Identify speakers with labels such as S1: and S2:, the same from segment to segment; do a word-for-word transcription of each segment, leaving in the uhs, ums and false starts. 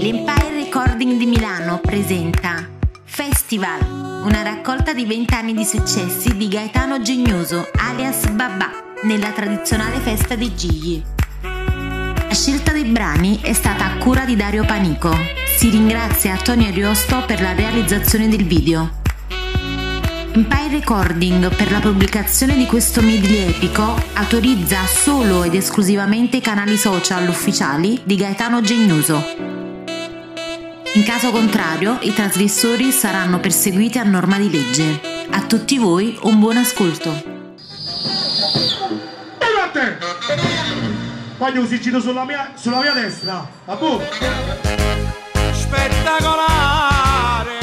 S1: L'Empire Recording di Milano presenta Festival, una raccolta di venti anni di successi di Gaetano Genioso, alias Babà, nella tradizionale festa dei Gigli. La scelta dei brani è stata a cura di Dario Panico. Si ringrazia Tony Ariosto per la realizzazione del video. Empire Recording, per la pubblicazione di questo medley epico, autorizza solo ed esclusivamente i canali social ufficiali di Gaetano Genioso. In caso contrario, i trasgressori saranno perseguiti a norma di legge. A tutti voi un buon ascolto.
S2: Voglio si gira sulla mia, sulla mia destra. A boh.
S3: Spettacolare.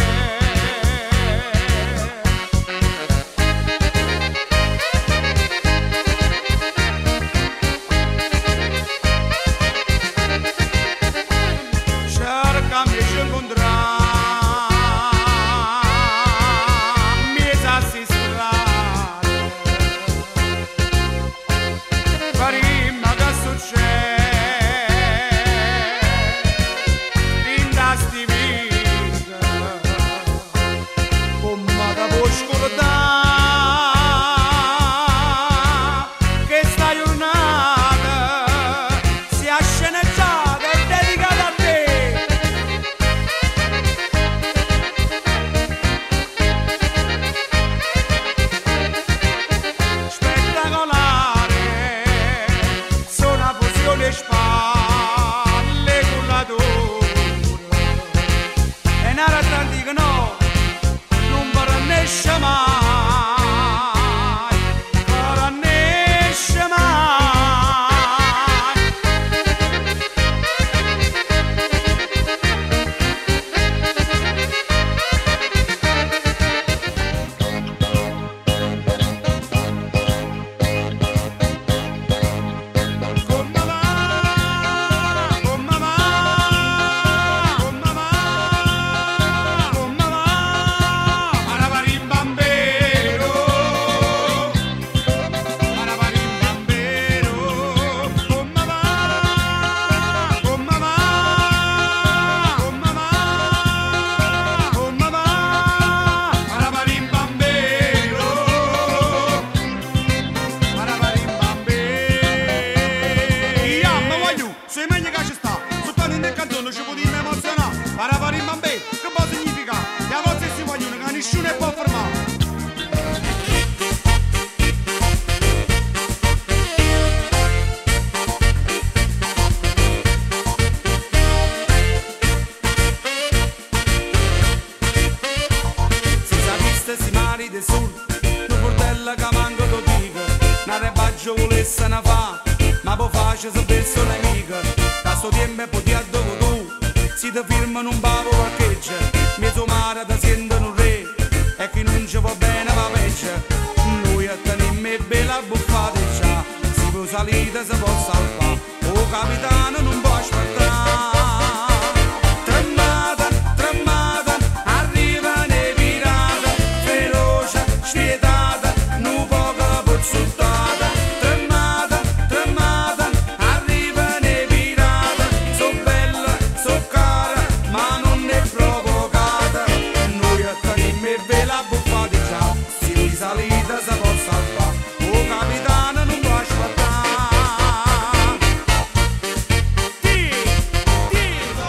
S3: Cercami e ci incontrare. Mi sassi strade. Farimma che succede. Rinda sti vita. Come da puoi scordare che sta giornata sia sceneggiata e dedicata a te. Spettacolare, sono una fusione spalle con la dura e nara tanti che no, non paranesce mai, paranesce mai. Con mamma, con mamma, con mamma, con mamma, Marabarimbambero, Marabarimbambero, con mamma, con mamma, con mamma, con mamma, Marabarimbambero, Marabarimbambero. Ia, ma voglio, se meglio che ci sta, soltanto in del canzone ci può dire emozionare. Marabarimbambero, che può significare? Le volte si vogliono che nessuno può fermare. Si sapesse si mari del sud, un portello che manco lo dica, una rebaggio volesse ne fa, ma poi face se penso un'amica, da sto tempo potia dove tu, si ti firmano un bavo parcheggio, mezzo mare ti sentono un re, e chi non ci va bene va peggio, noi a tenere bella buffata già, si può salire si può salvare, o capitano non può aspettare. Tremata, tremata, arriva nei pirata, feroce, spietata, non poco pozzuttata. Tremata, tremata, arriva nei pirata, so bella, so cara, ma non è provocata. Noi a tenere bella buffata già, si vuoi salita si può salvare, o capitano non può aspettare. Ti, ti.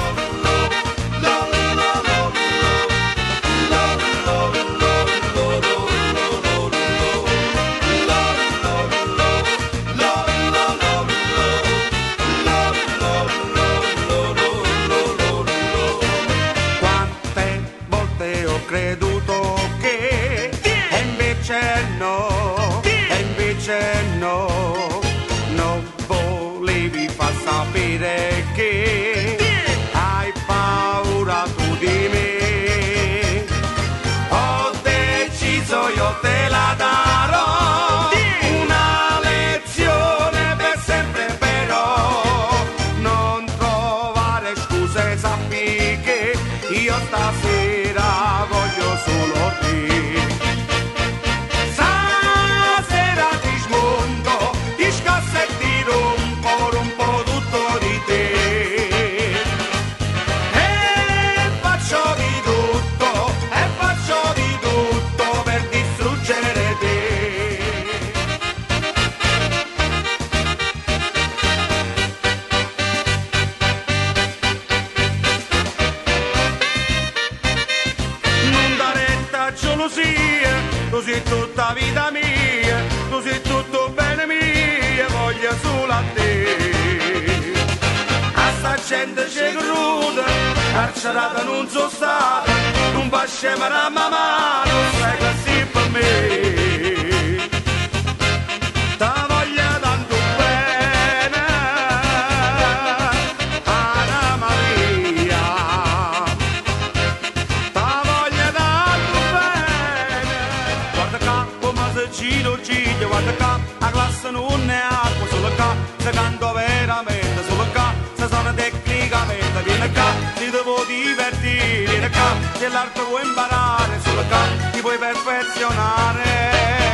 S3: Quante volte ho creduto che e invece no, e invece no, non volevi far sapere che hai paura tu di me. Ho deciso io te la darò, una lezione per sempre però, non trovare scuse, sappi che io stasera voglio solo te. Stasera ti smonto, tu sei tutta vita mia, tu sei tutto bene mio, voglio solo a te. A sta gente c'è cruda, carcerata non so stata, non va scemare a mamma, non sai che sei per me. Ta voglio tanto bene, Anna Maria. Ta voglio tanto bene. Guarda qua come se giro giro, guarda qua, la classe non è acqua, solo qua, se canto veramente, solo qua, se sono tecnicamente, vieni qua, ti devo divertire, vieni qua, se l'arte vuoi imparare, solo qua, ti puoi perfezionare.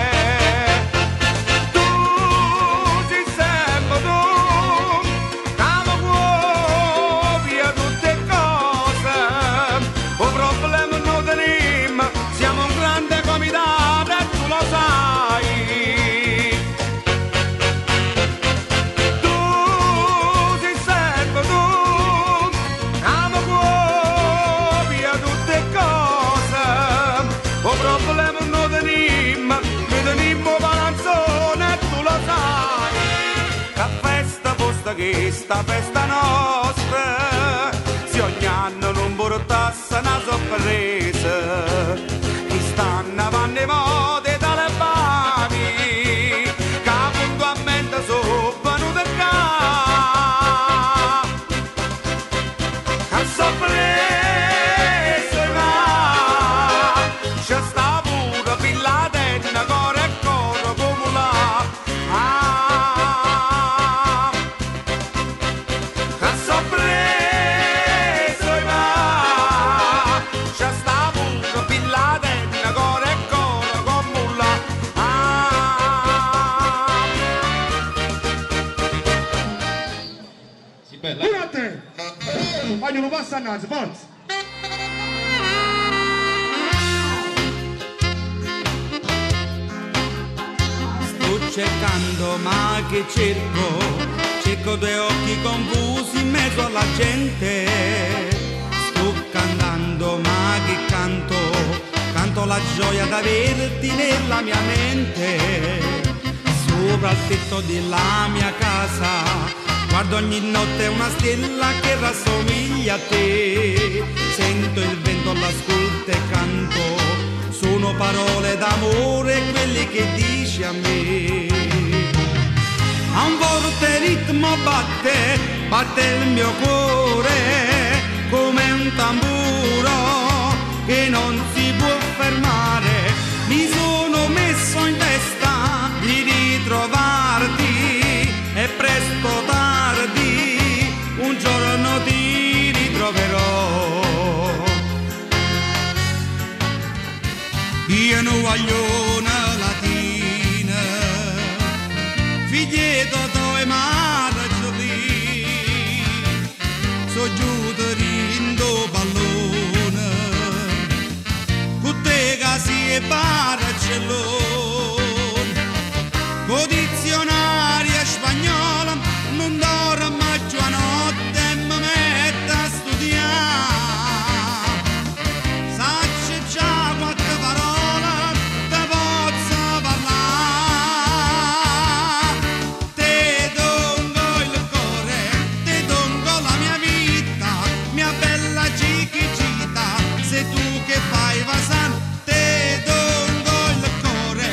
S3: Che sta festa nostra, se ogni anno non portasse una sorpresa, chi stanno vanno i modi dalle bavi, che puntualmente sono venuti qua, che sorpresa va, c'è sta pure pillatenna, cuore e coro come là, ah,
S2: Voglio non passa innanzi, forza!
S3: Sto cercando ma che cerco, cerco due occhi confusi in mezzo alla gente. Sto cantando ma che canto, canto la gioia d'averti nella mia mente. Sopra il tetto della mia casa guardo ogni notte una stella che rassomiglia a te. Sento il vento, l'ascolto e canto, sono parole d'amore quelli che dici a me. A un forte ritmo batte, batte il mio cuore come un tamburo che non si può fermare. Mi sono messo in testa di ritrovarti e presto tardi un giorno ti ritroverò. Io non voglio una latina, figlietto tuo e madre lì, so giù rindo pallone, con te casi e barcellone, con dizionario spagnolo non dormo mai giù a notte e mi metto a studiare. Sacci già quattro parole te posso parlare. Te dongo il cuore, te dongo la mia vita, mia bella chiquicita, sei tu che fai vasano. Te dongo il cuore,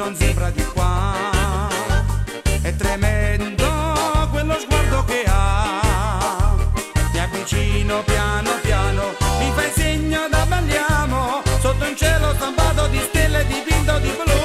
S3: non sembra di qua. È tremendo quello sguardo che ha. Mi avvicino piano piano, mi fai segno da balliamo, sotto un cielo stampato di stelle dipinto di blu.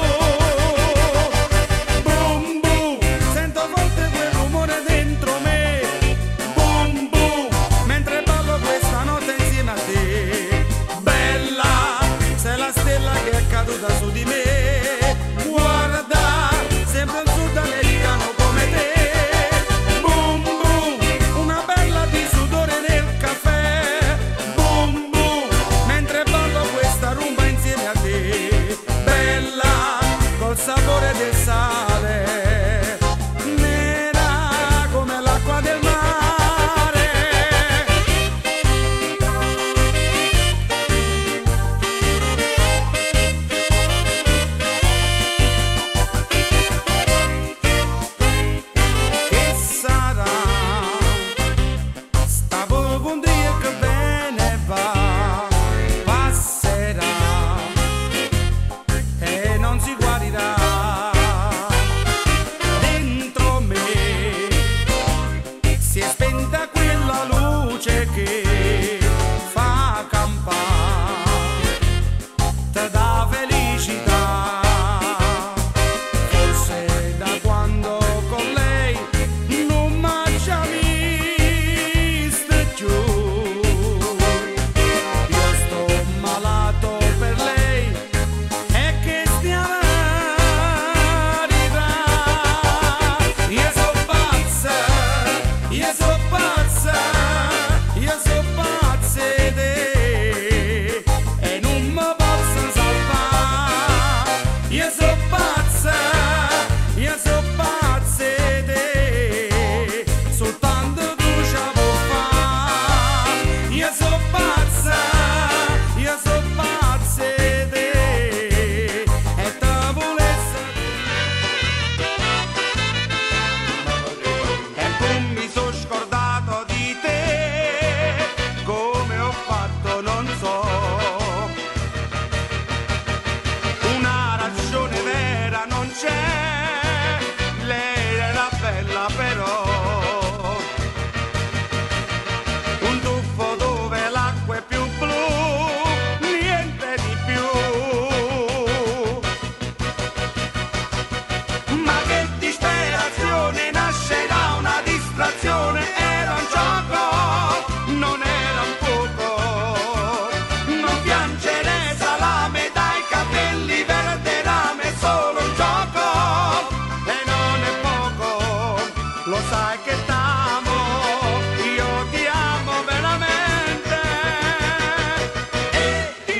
S3: Boom boom, sento forte quel rumore dentro me. Boom boom, mentre ballo questa notte insieme a te. Bella, sei la stella che è caduta su di me. Guarda, sembra un sudamericano come te. Boom boom, una bella di sudore nel caffè. Boom boom, mentre ballo questa rumba insieme a te. Bella, col sapore del sale, nera come l'acqua del mare. Che sarà? Stavo con Dio che bene va, passerà e non si guarirà. Dentro me si è spenta quella luce che fa campare, te dà felicità. Forse da quando con lei non m'ha già visto più. Io sto malato per lei e che stiamo arriva. Io so pazza, io so pazza, io so pazza di te e non mi posso salvare. Io so pazza, io so pazza di te, soltanto tu ce la puoi fare. Io so pazza, io so pazza di te e te volesse. E poi mi sono scordato di te, come ho fatto non so. Una ragione vera non c'è, lei era bella però. Un tuffo dove l'acqua è più blu, niente di più. Ma che disperazione, nasce da una distrazione. Era un gioco, non era un fuoco. Non piangere salame dai capelli verde rame, solo un gioco e non è poco. Lo sai che t'amo, io ti amo veramente. E ti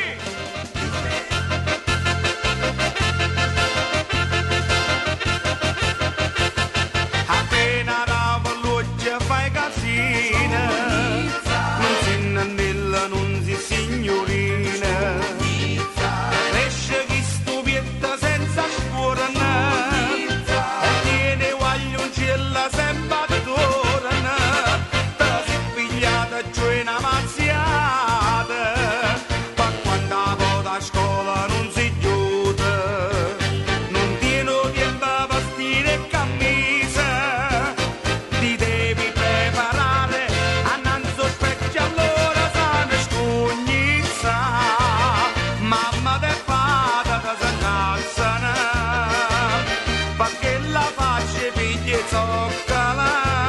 S3: appena ravo l'occhio fai casina, non si nannella, non si signorina. Cresce chi stupietta senza scuola, e tiene guaglioncella sempre attorno. Te si pigliata giù una mazziata, ma quando va a scuola non si chiude. Non tiene tempo a vestire e camisa, ti devi preparare a non sospetti, allora sa ne scognizza. Mamma te fata da s'incazzano, perché la faccia figli zoccala,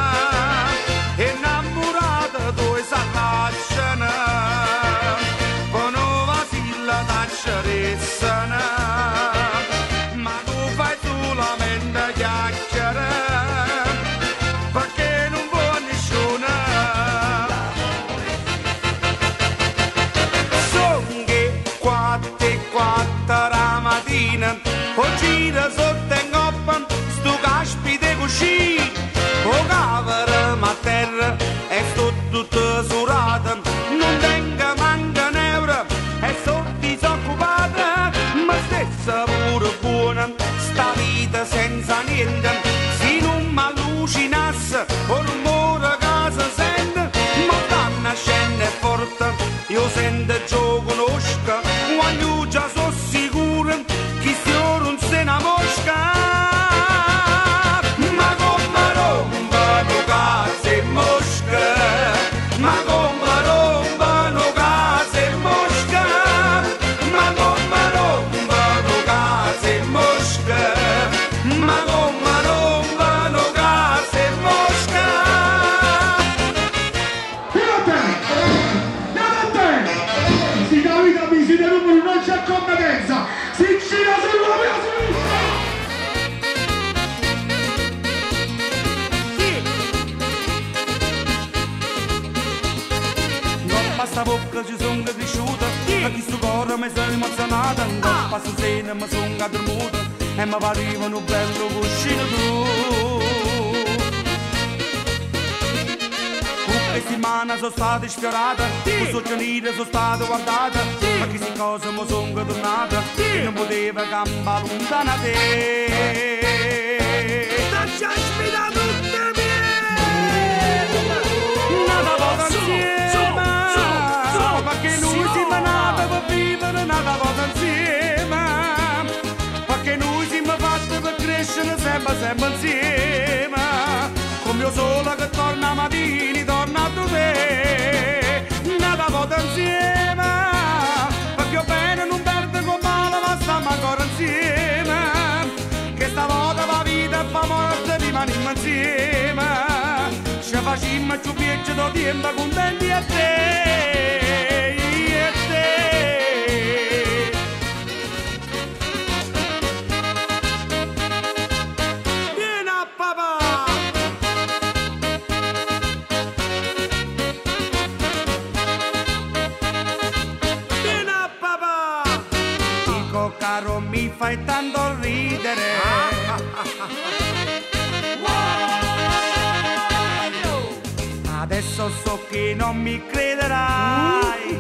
S3: innamorata tu e s'allacciano, con una silla d'acciaressano. Ma tu fai solamente chiacchiere, perché non vuoi nessuno. Son che quattro e quattro la mattina, o gira sotto in coppa sto caspite cuscino. O caveremo a terra e sto tutto surato, non tengo manca un euro e sono disoccupata. Ma stessa pure buona sta vita senza niente, se non mi allucinasse o rumore che si sente. Ma danna scende forte, io sento già conosco, quando già sono sicuro che se ora non se ne sera mi sono addormuto e mi pareva un bello cuscino tu. Questa settimana sono stata sfiorata, mi sono giornata, sono stata guardata, ma che cosa mi sono tornata e non poteva cambiare lontana da te. Lasciami da tutte mie, nata volta insieme, perché noi siamo nati per vivere, nata volta insieme, perché noi siamo fatti per crescere sempre, sempre insieme, come io sola che torna mattina, torna a te, nata volta insieme, perché io bene non perdo con male, ma stiamo ancora insieme, che stavolta va vita e fa morte rimaniamo insieme, ci facciamo più viaggi da tempo contenti a te, e te. Vieni a papà! Vieni a papà! Dico caro mi fai tanto ridere. Adesso so che non mi crederai.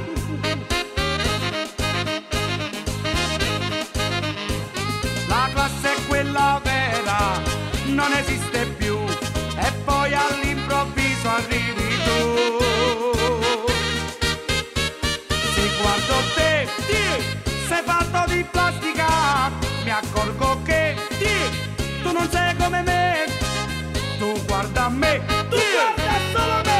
S3: La classe è quella vera, non esiste più, e poi all'improvviso arrivi tu. Se guardo te, sei fatto di plastica, mi accorgo che tu non sei come me, tu guarda me, tu guarda solo me.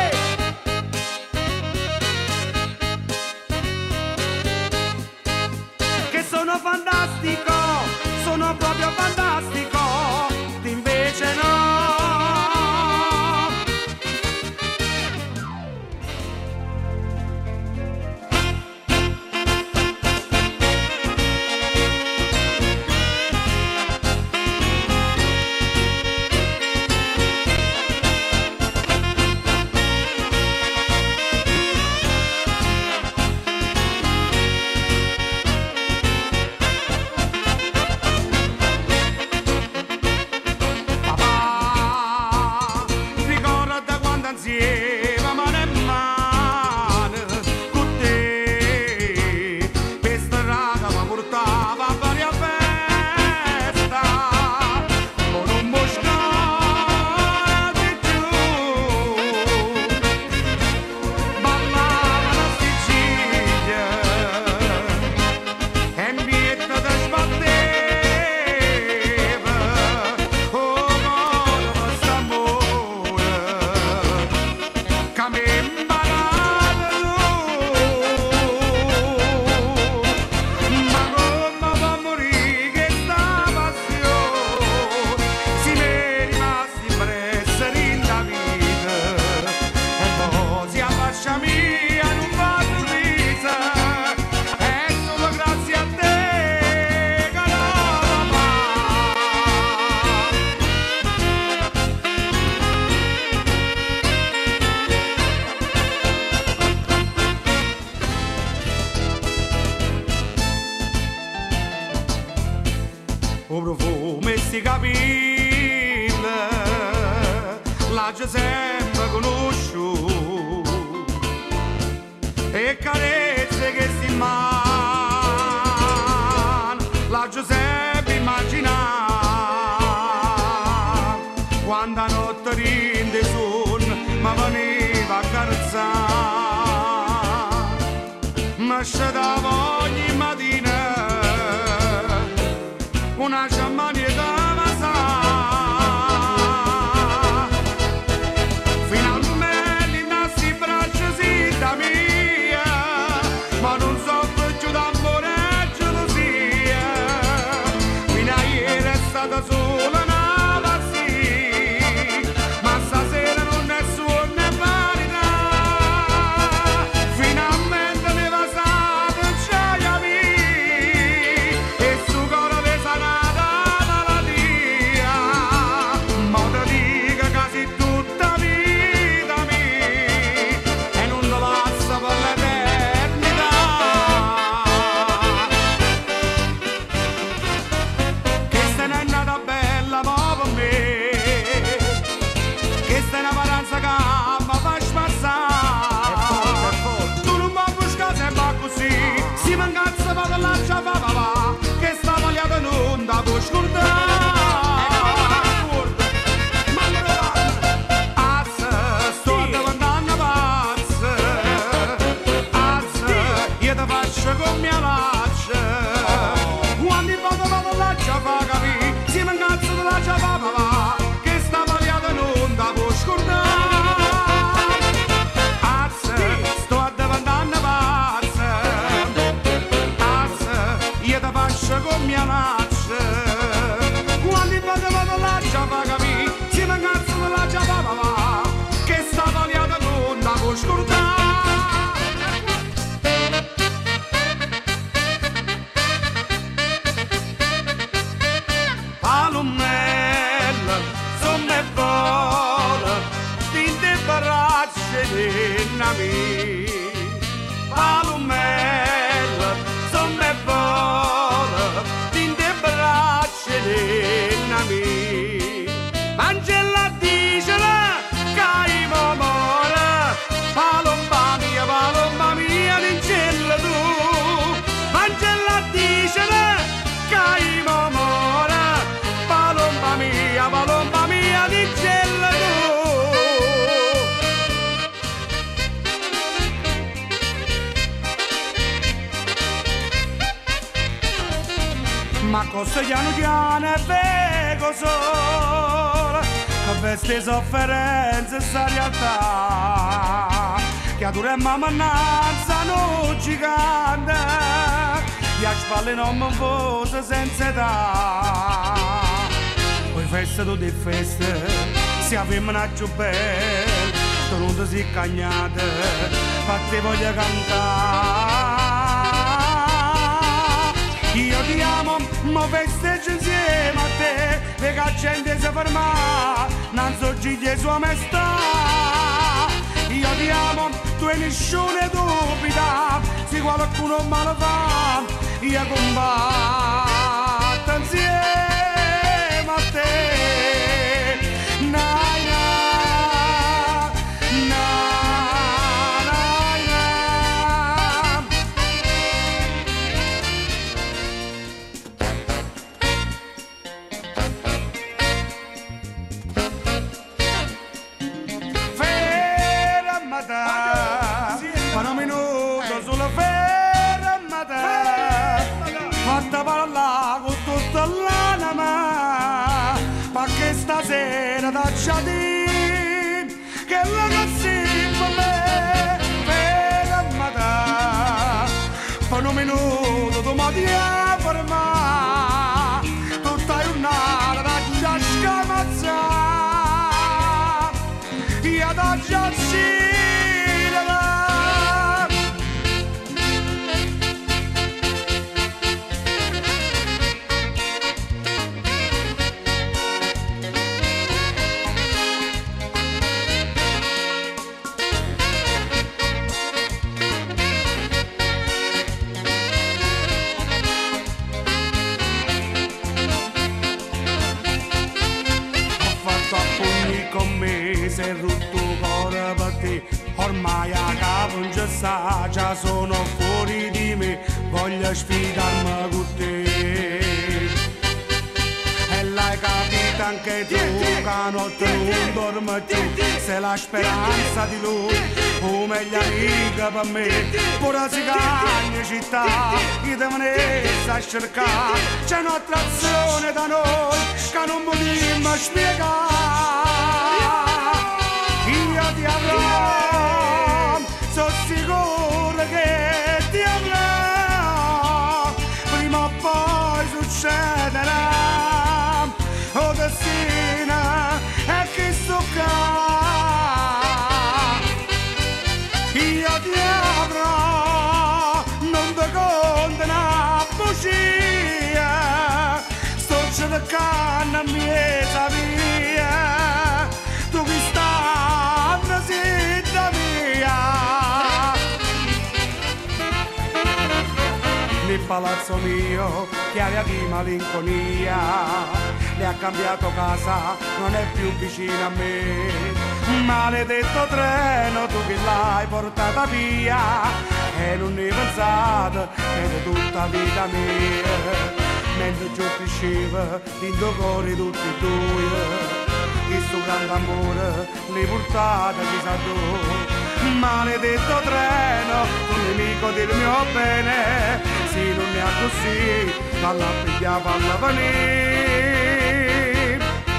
S3: Che sono fantastico, sono proprio fantastico, invece no. O profumo si capille, la già sempre conosciuto, e carezze che si man, la già sempre immaginata, quando a notte rinde son, ma veniva a carezzare, ma scendava ogni mattina una sciamania da masà, finalmente in nassi braccia si da mia, ma non so più d'amore e gelosia, fino a ieri è stata sola una pazzia, ma stasera non è sua né vanità, finalmente ne va stata gioia mia, e su cuore sanata scedenna mi Angela dicela che mamora palomba mia palomba mia l'incella tu Angela dicela che mamora palomba mia palomba mia l'incella tu ma cosa piano piano e vedo sola che veste sofferenze sta realtà che adoremmo a mannanza non gigante e a spalle non mi fosse senza età poi feste tutte feste si avevano più belle sto non ti si cagnate fatti voglia cantare io ti amo, ma festeggio insieme a te, le gente si ferma, non so giglie sua maestà. Io ti amo, tu e nessuno dubita, se qualcuno me lo fa, io combatto insieme a te. Nai, nai, nai, nai, nai. Per un minuto sulla fermata fatta parlare con tutta l'anima perché stasera da giardino che la cassiva me fermata per un minuto tu mi ti fermare tutta giornata da già scamazzare io da già sì con me sei rotto cuore per te ormai a capo non ci sta già sono fuori di me voglio sfidarmi con te e l'hai capito anche tu che notte non dormi più sei la speranza di lui o meglio amica per me pure si cagna città io devo essere a cercare c'è un'attrazione da noi che non potremmo spiegare io ti avrò, sono sicuro che ti avrò, prima o poi succederà, o destino è che sto qua. Io ti avrò, non ti condena a bugia, sto cercando a mia via, tu chi stai? Nel palazzo mio che aveva di malinconia le ha cambiato casa, non è più vicino a me maledetto treno tu che l'hai portata via e non ne pensate che tutta vita mia mentre giù cresceva in due cuori tutti e due questo grande amore li portate chissà tu maledetto treno un nemico del mio bene se non ne ha così dalla piglia falla venire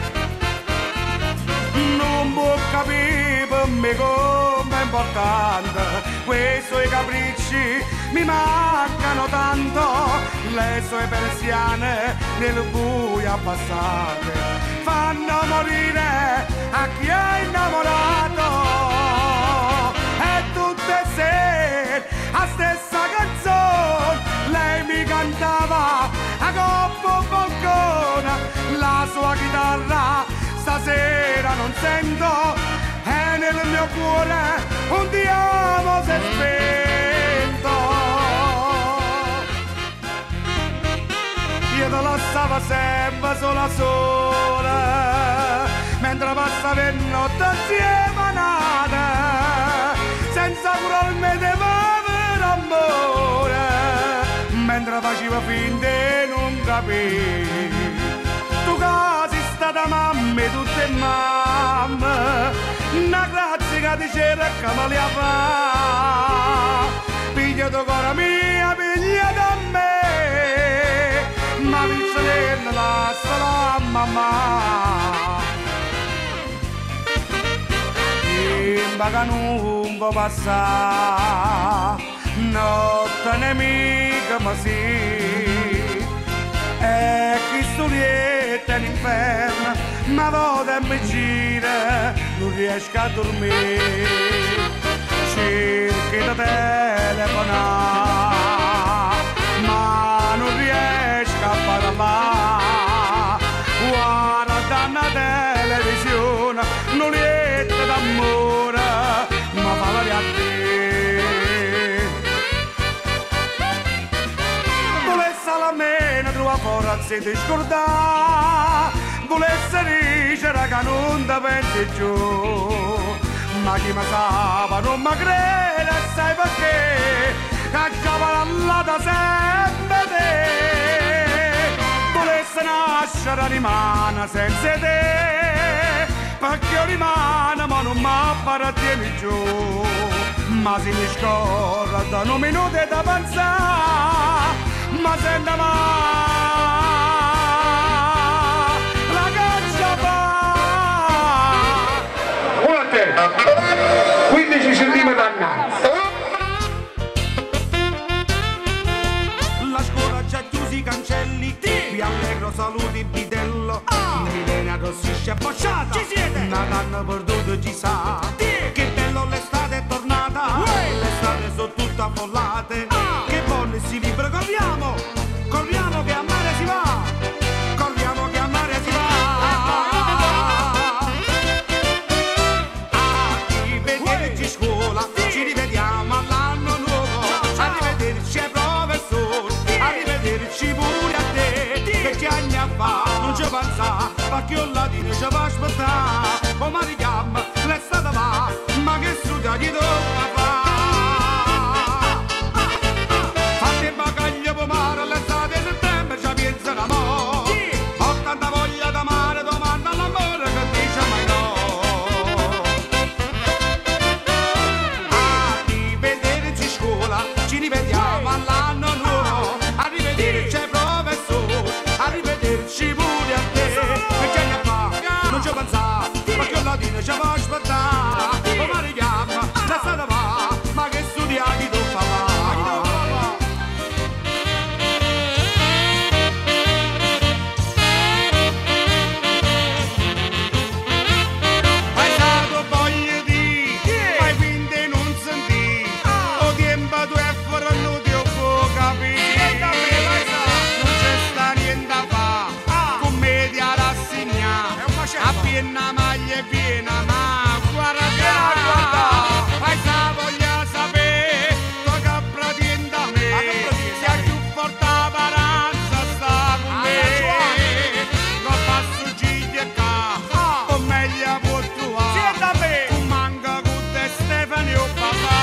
S3: non può capire per me come è importante quei suoi capricci mi mancano tanto le sue persiane nel buio abbassate fanno morire a chi è innamorato e tutte sere a stessa canzone lei mi cantava a coppo balcone la sua chitarra stasera non sento e nel mio cuore un ti amo si è spento io te lo stava sempre sola sola, mentre passa per notte assieme a nata, senza curarmente povero amore, mentre faceva finta di non capire. Tu che sei stata mamma e tutte mamme, una grazia che ti c'era che me li fa. Piglia tu cuore mia, piglia da me, ma vincere la la mamma. In vaga non può passare, notte nemica ma sì, e chi studietta in inferno, ma vota e mi gira, non riesco a dormire. Cerchi di telefonare, ma non riesco a parlare. Guarda una televisione, non lieta d'amore, ma fa la a te. Volesse la mena, trova forza di scordare, volesse dicere che non ti pensi giù. Ma chi mi sa, non mi crede, sai perché? Che già parlata sempre te. Volesse nascere rimane senza te, perché io rimane ma non mi appartiene giù. Ma se mi scorda da un minuto da pensare, ma senta mai la caccia fa.
S2: quindici centimetri annanzi.
S3: La scuola già chiusi i cancelli, vi allegro saluti bidello. Milena arrossisce e bocciata, ci siete? Una canna perduta ci sa. Che bello l'estate è tornata, l'estate sono tutte affollate. Che buone si libera, corriamo, corriamo che a mare si va, corriamo che a mare si va. Ci rivediamo all'anno nuovo, arrivederci ai professori, arrivederci pure a te, che ci anni a fa non ci pensa, perché io latino ci va aspettare, o mi richiama, l'estate va, ma che studia chi tocca fa? Fate bagaglio per mare, l'estate settembre ci pensa l'amore, ho tanta voglia da mare, domanda all'amore che dice mai no. Ci rivediamo all'anno nuovo, arrivederci ai professori, arrivederci pure a te, che c'è da fare, non ci pensare, perché il latino ci va aspettare, o mi richiama, la strada va, ma che studia chi tu fa va. Hai dato voglia di, hai finta di non sentire, o tempo tu è fuori non ti può capire, non c'è sta niente da fare, commedia rassegnare, appiena maglia e piena, ma guarda che hai sa voglia sapere, tua capra tienda a me, se hai più forte la paranza sta con me, non passo gigli e ca, o meglio può trovare, tu manca con te Stefani o papà.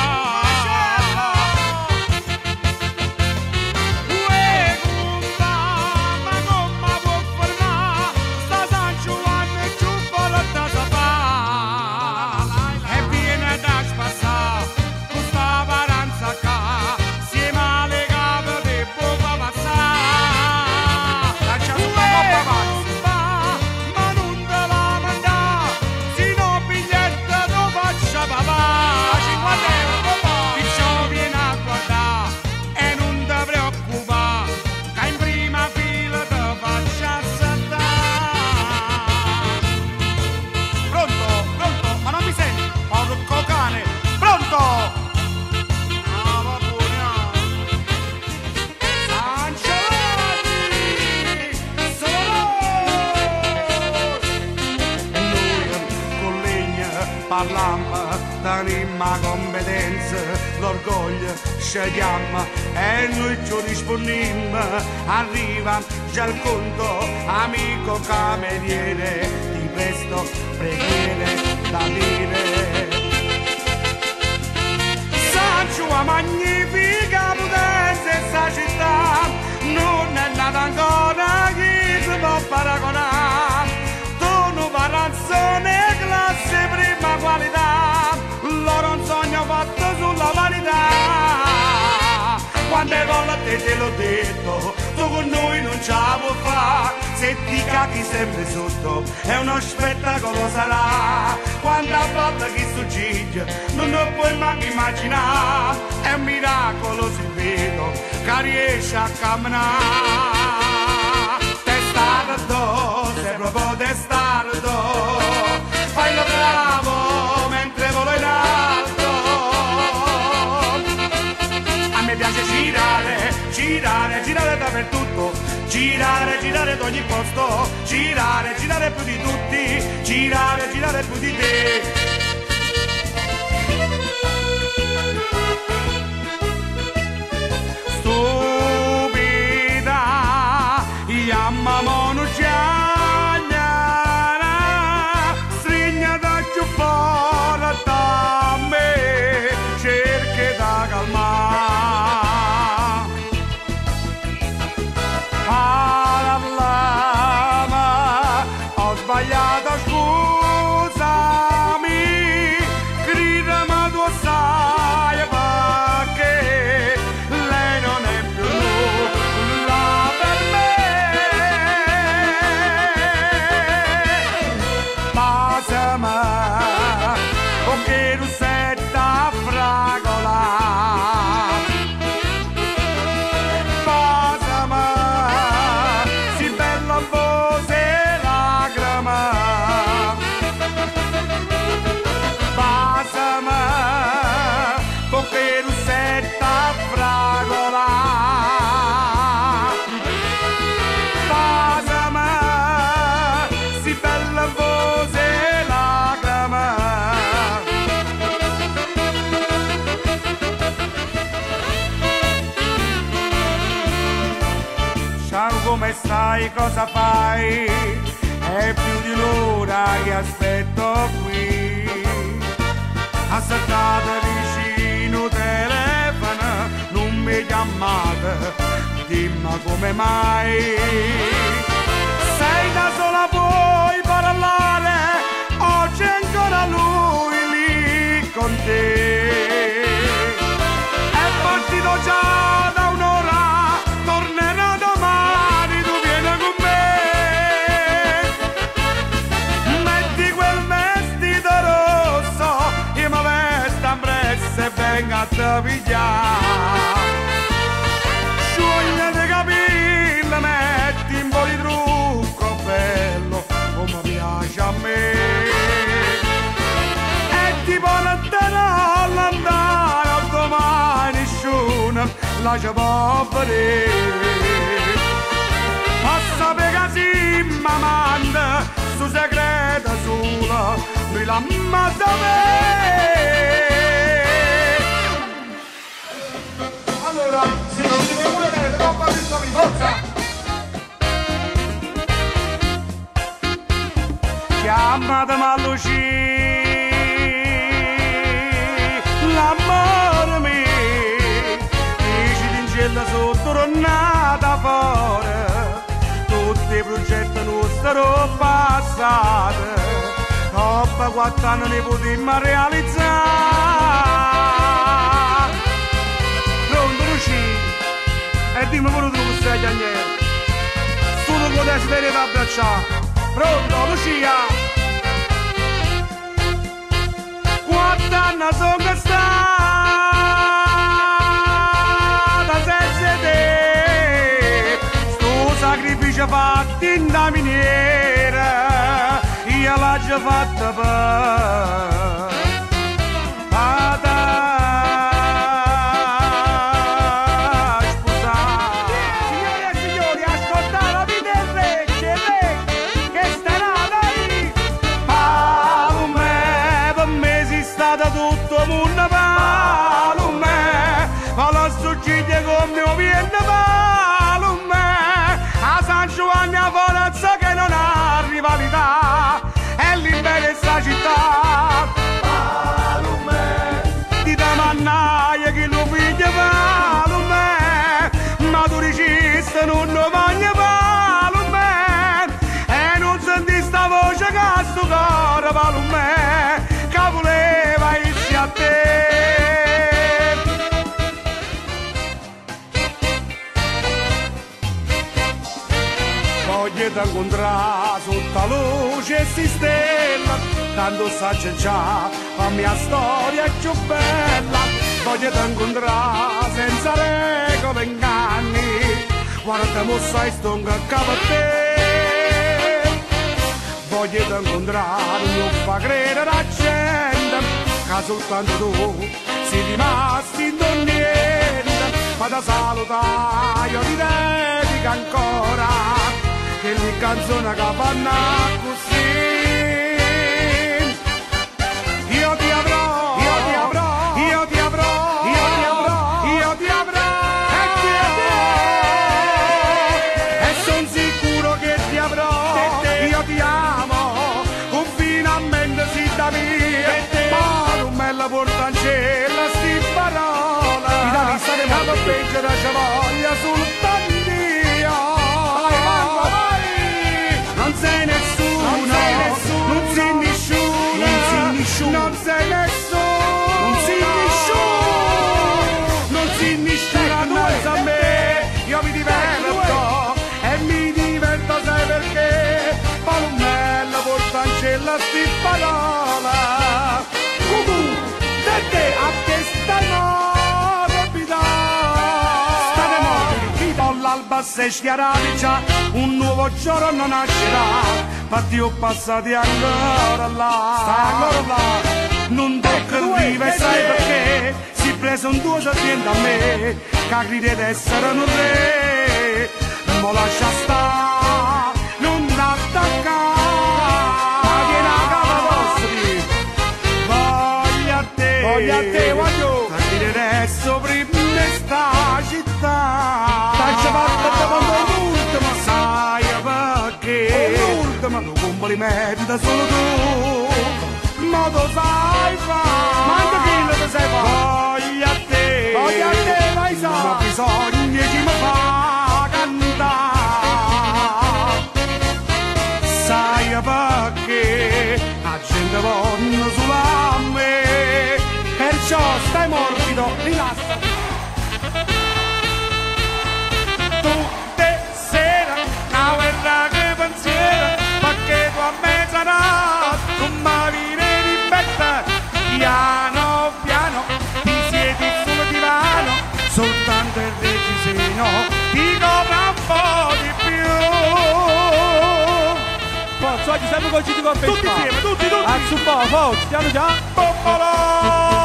S3: Parlampa tenim competenza, l'orgoglio scegliamo e noi ci disponibili. Arriva già il conto, amico cameriere, ti presto preghiere da dire. Sua magnifica potenza e sta città non è nata ancora, chi si può paragonare. Tono, paranzone, classe, prima qualità, loro un sogno fatto sulla vanità. Quante volte te l'ho detto, tu con noi non ce la puoi fare. Se ti cacchi sempre sotto, è uno spettacolo sarà. Quante volte chi succede, non lo puoi mai immaginare. È un miracolo se vedo, che riesce a camminare. Testardo, sei proprio testardo, fai lo bravo mentre volo in alto. A me piace girare, girare, girare dappertutto, girare, girare ad ogni posto, girare, girare più di tutti, girare, girare più di te. Stupida, chiamamo non giagnara, stringa da più forte a me, cerchi da calmare. Parlava, ho sbagliato, scusami, grida ma tu sai perché lei non è più nulla per me. Passami, perché tu sei da fragola. Come stai, cosa fai? È più di un'ora che aspetto qui. Aspettate vicino telefono, non mi chiamate, dimmi come mai. Sei da sola, puoi parlare, oggi è ancora lui lì con te. È partito già da un'ora, tornerà domani, tu vieni con me. Metti quel vestito rosso, io mi vesto a brezza e vengo a te pigliare. Sciogli i capelli, metti un po' di trucco bello, come piace a me. E ti porterò all'andare, domani nessuno la ci può vedere. Ma sapere che si m'amanda, su segreto sola, lui la ma sapere.
S2: Allora, se non si vuole vedere troppa vista di forza.
S3: Chiamatemi a Lucia, l'amore mio, dici d'incella sotto tornata fuori, tutti i progetti nostri passati, dopo quattro anni ne potremmo realizzare. Pronto Lucia, e dimmi pure tu che sei chiagnere, tu non potessi tenere da abbracciare. Pronto Lucia, quattro anni sono stata senza te, sto sacrificio fatto in da miniera, io l'ho già fatto per palume che voleva irsi a te. Voglio incontrare sotto la luce e si stella, tanto saggio già la mia storia è più bella. Voglio incontrare senza regole e inganni, guarda mo sai sto in capo a te. Voglio incontrare non fa credere la gente che soltanto tu sei rimasti in niente, ma da salutare io ti dedico ancora che le canzoni che fanno così. Io ti avrò, io ti avrò, io ti avrò, io ti avrò, io ti avrò, e ti avrò, e son sicuro che ti avrò. Io ti amo, con finalmente si da mia, ma non me la porta in cielo sti parole, che lo peggio ci voglia soltanto io. Non sei nessuno, non sei nessuno, non sei nessuno, non sei nessuno, non sei nessuno, non sei nessuno, non sei nessuno, non a me, io mi diverto e mi diverto sai perché, palumella portancella sti parola, cucù, te te a testa no, rapida, state morti, l'alba si è schiarata già, un nuovo giorno nascerà, fatti ho passati ancora là, sta ancora là, non tocca il vive, sai perché, si preso un due serpiente a me, che crede d'essere un re, mo lascia sta, non attaccare, ma viene a capo vostri, voglio a te, voglio a te, voglio, che crede d'essere prima in sta città, t'hai fatto quando l'ultimo, sai perché, l'ultimo, lo complimenta solo tu, ma lo sai fare, ma anche chi lo sai fare, voglio a te, voglio a te, vai sa, ma bisogna che mi fa cantare, sai perché, la gente vuole sulla me, perciò stai morbido, rilassati. Tutte sera, una guerra che pensiera, perché tu a mezzanotte non mi viene di betta, piano piano ti siedi sul divano, soltanto il reggiseno ti copra un po' di più. Forza, oggi siamo con G T con tutti insieme, tutti, tutti! Alzo un po', forza, piano piano! Bombolo!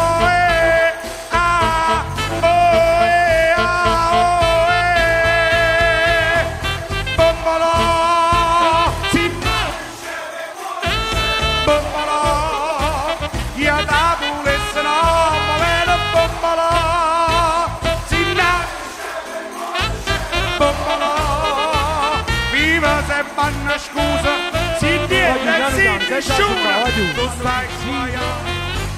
S3: Fanno scusa, si tiene e si nessuno, tu stai sbagliando.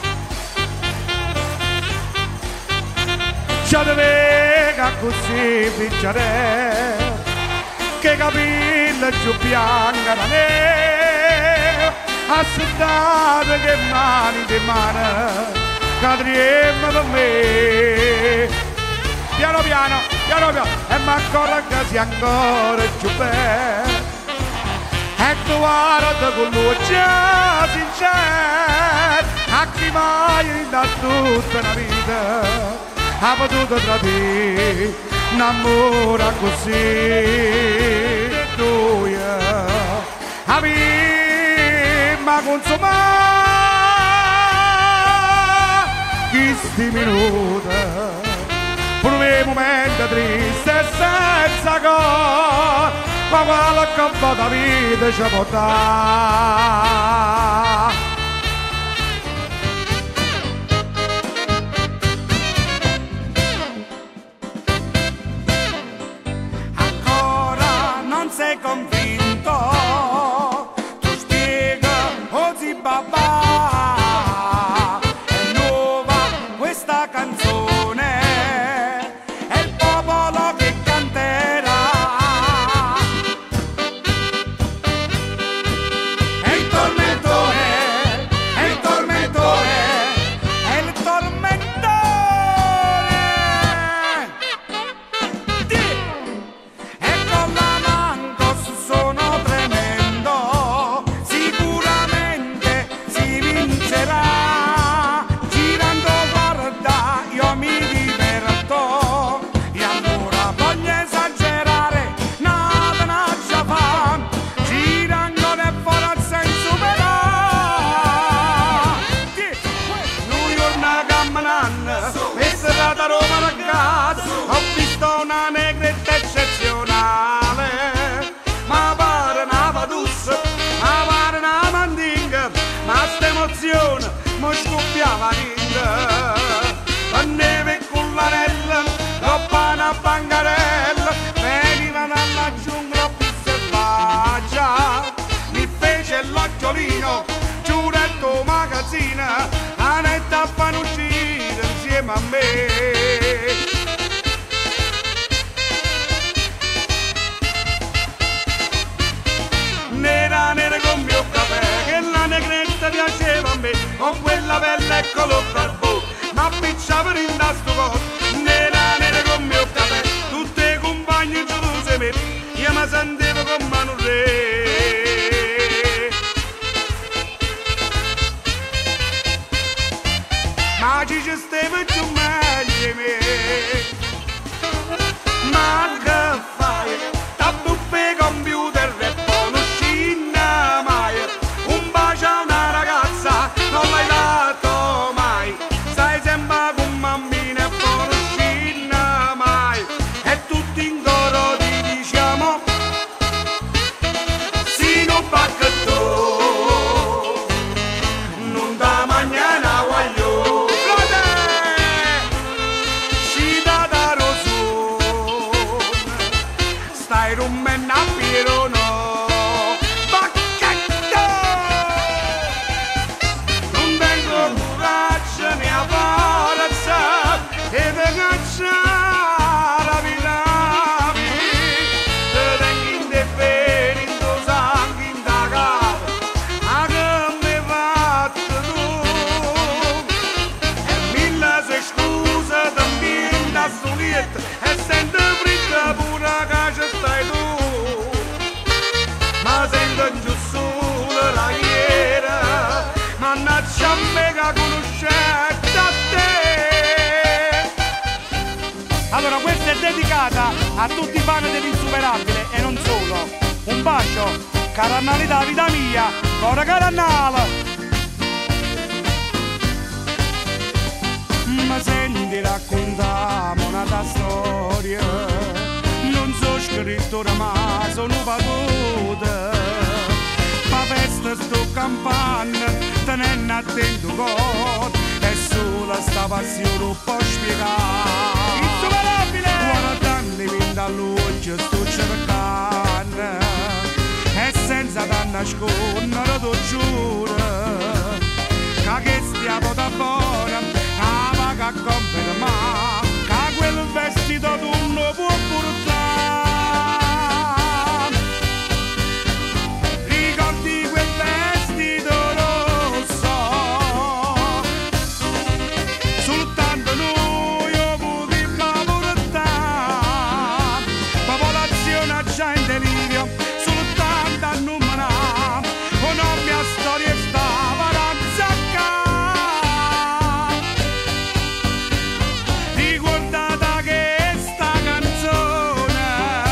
S3: Ci deve così vincere, che capille più bianca da me, aspettate che mani di mano cadremo per me. Piano piano, piano piano, e ma ancora che sia ancora più bello. E tu guarda con luce sincera, a chi mai da tutta la vita ha potuto tradire un amore così e tu a me ma consuma questi minuti per un momento triste e senza cor, ma quale che la vita ci può dare. Ancora non sei convinto, tu spiega oggi babà, è nuova questa canzone. E il tormento bella bella eccolo barbù, ma picciava in sto corpo, nera nera con mio caffè, tutte compagne gelose me, io mi sentivo come un re. Ma ci ci stava giù meglio me, ma che fai? Tappo per computer e poi non scina mai, un bacio a una ragazza non l'hai dato mai, stai sempre con bambina e poi non scina mai, e tutti in coro ti diciamo si non bacca tu, non da mañana voglio ci da da rosu, stai rummenando a Piero no. E per cacciare la vita te tengo in te bene, in tuo sangue indagato, a che mi hai fatto tu, e mille se scuse también da solietta, e sento fritta pure che ci stai tu, ma sento giù solo la iera, mannaggia a me che conoscete a te.
S4: Allora questa è dedicata a tutti i fan dell'Insuperabile e non solo. Un bacio, carannalità vita mia, ora carannale. Ma senti raccontiamo una tua storia, non so scrittore ma sono battuta. Fa festa sto campagna, tenendo attento cor, e solo sta passione può spiegare. Guardando in da luce sto cercando, e senza da nascondere lo giuro, che stiamo da buona, la paga a compiere ma, che quel vestito tu non può portare. Ricordi quel vestito rosso, soltanto noi già in delirio, soltanto a numerare, una mia storia stava a zaccare. Riguardata che sta canzone,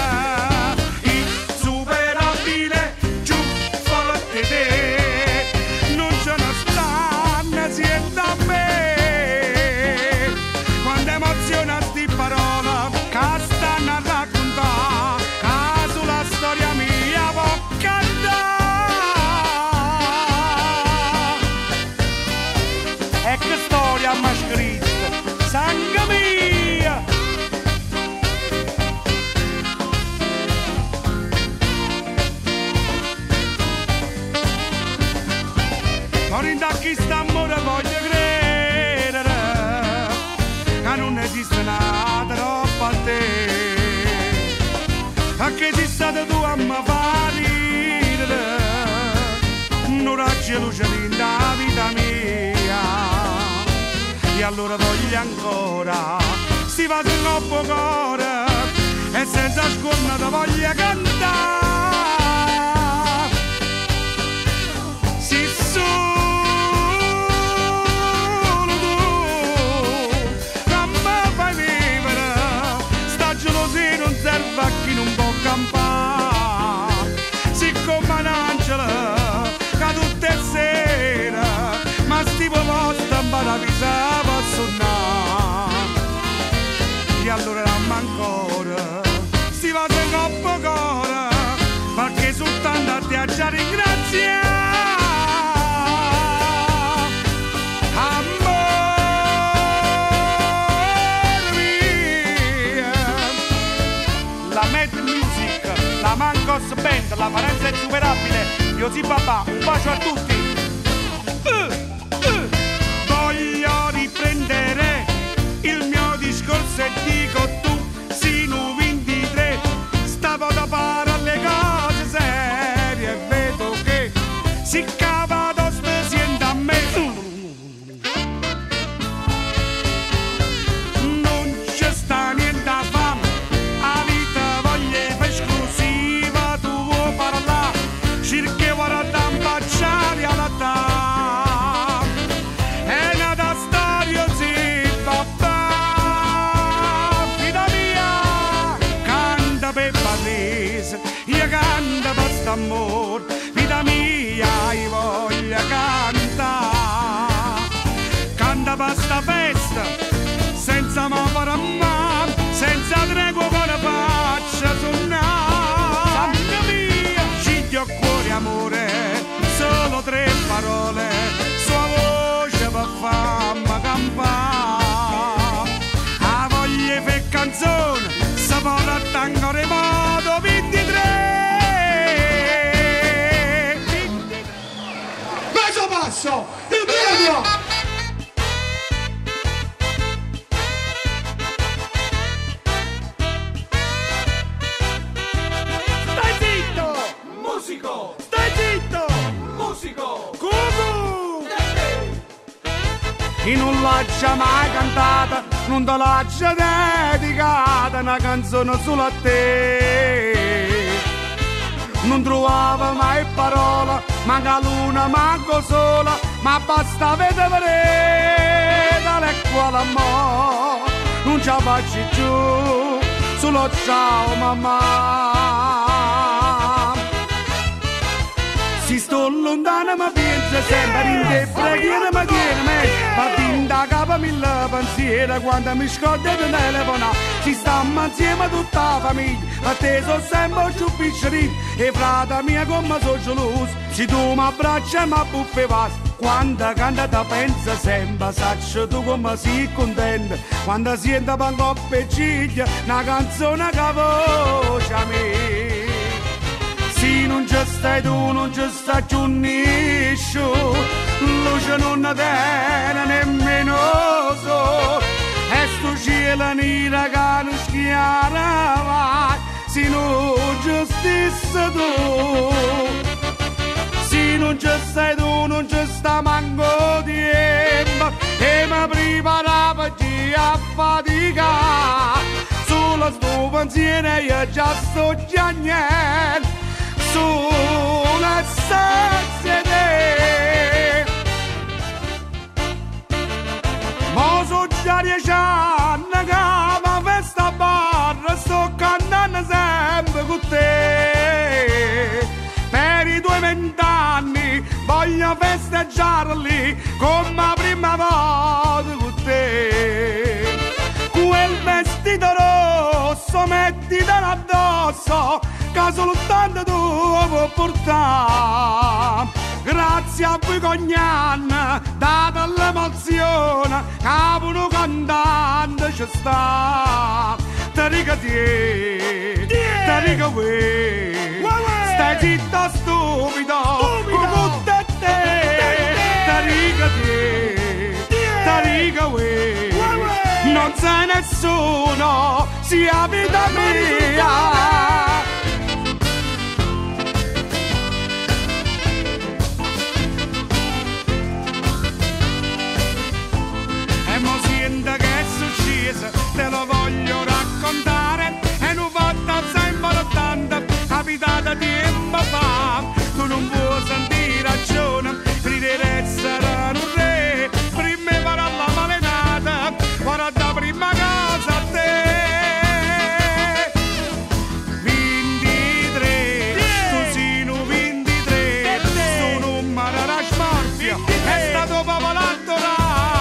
S4: insuperabile, giù forte te, non ce ne stanno siete a me, quando emoziona sti parole, che stanno a raccontare. La storia mia può cantare, e che storia m'ha scritto, sangue mia. Non in da chi sta amore voglio credere, che non esiste nada troppo a te, che sei stata tu a me far ridere, un raggio e luce linda vita mia, e allora voglio ancora, si va sul nuovo cuore, e senza scornata voglio cantare, si solo tu, che me fai vivere, sta gelosia non serve a chi non può campare, siccome un'angela che tutte sera ma sti posta imparavisa va a suonare, e allora non ancora si va se coppo cuore, perché soltanto a te a già ringraziare. La Mancos Band, la Parenza Insuperabile, Yosi Babà, un bacio a tutti. Uh, uh. Voglio riprendere il mio discorso e dico tu, sino ventitré, stavo da fare alle cose serie e vedo che si cava da spesiente a me. Uh. d'amore, vita mia, io voglio cantare. Canta per sta festa, senza ma per amare, senza tregua con la faccia suonare. Santa mia, ciglio cuore amore, solo tre parole, sua voce per farmi campare. A voglia di canzone, sapore a tango remoto, ventitré.
S2: Mezzo passo, indietro.
S3: Musico!
S4: Stai zitto!
S3: Musico!
S4: Cucù! Chi non l'ha già mai cantata, non te l'ha già dedicata una canzone solo a te. Non trovava mai parola, manca luna, manco sola, ma basta vedere tale quale amore. Non ce la faccio giù, solo ciao mamma. Si sto lontano ma penso sempre in te, preghiera ma tiene me, partinda capa mille pensieri quando mi scordo di telefonare. Ci stiamo insieme tutta la famiglia, a te sono sempre più piccoli, e frata mia come sono geloso, se tu mi abbracci e mi buffi vas, quando canta te pensa sempre, saccio tu come sei contenta, quando sento pancoppa e ciglia, una canzone che voce a me. Se non ci stai tu, non ci sta più nessuno, luce non ne tiene nemmeno so, e sto cielo nera che non schiara mai, se non ci stessi tu. Se non ci stai tu, non ci sta manco tempo, e mi preparavo a faticare, solo sto pensiero io già sto già niente. Sulla senza te, ma so già dieci anni che mi festa a barra, sto cantando sempre con te. Per i tuoi vent'anni voglio festeggiarli come la prima volta con te. Quel vestito rosso mettitelo addosso, che soltanto tu puoi portare. Grazie a voi cognan, data l'emozione, che uno cantante ci sta. Te dico te, te dico we, stai zitto stupido, con te te. Te dico te, te dico we, non c'è nessuno, sia vita mia. Che è successo, te lo voglio raccontare, e non fatta sempre tanto, capitata tempo fa. Tu non puoi sentire ragione, credere essere un re, prima farà la maledata, guarda prima casa a te. ventitré, tu sei un ventitré, sto numero era smorfia, è stato popolato là.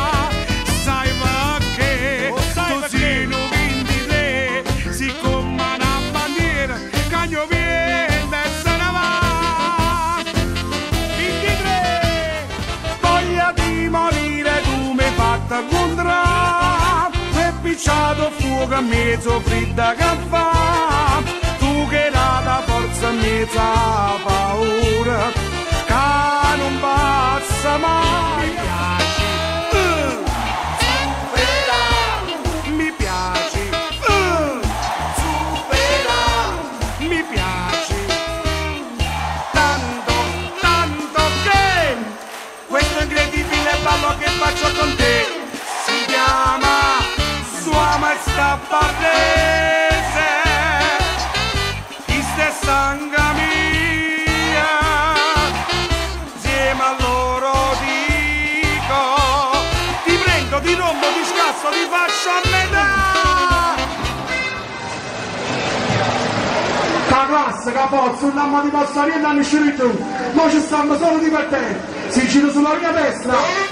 S4: Picciato fuoco a mezzo fredda che fa, tu che era da forza mezza paura, che non passa mai. Mi piaci, uh, supera, mi piaci, tanto, tanto che questo incredibile ballo che faccio con te si chiama Sua Maestà Barrese, chi stessa anga mia, insieme a loro dico, ti prendo, ti rompo, ti scasso, ti faccio a metà.
S2: classe, che forza, non abbiamo di posto niente a nessuno tu. Noi ci stiamo solo divertendo. Si gira sulla mia destra.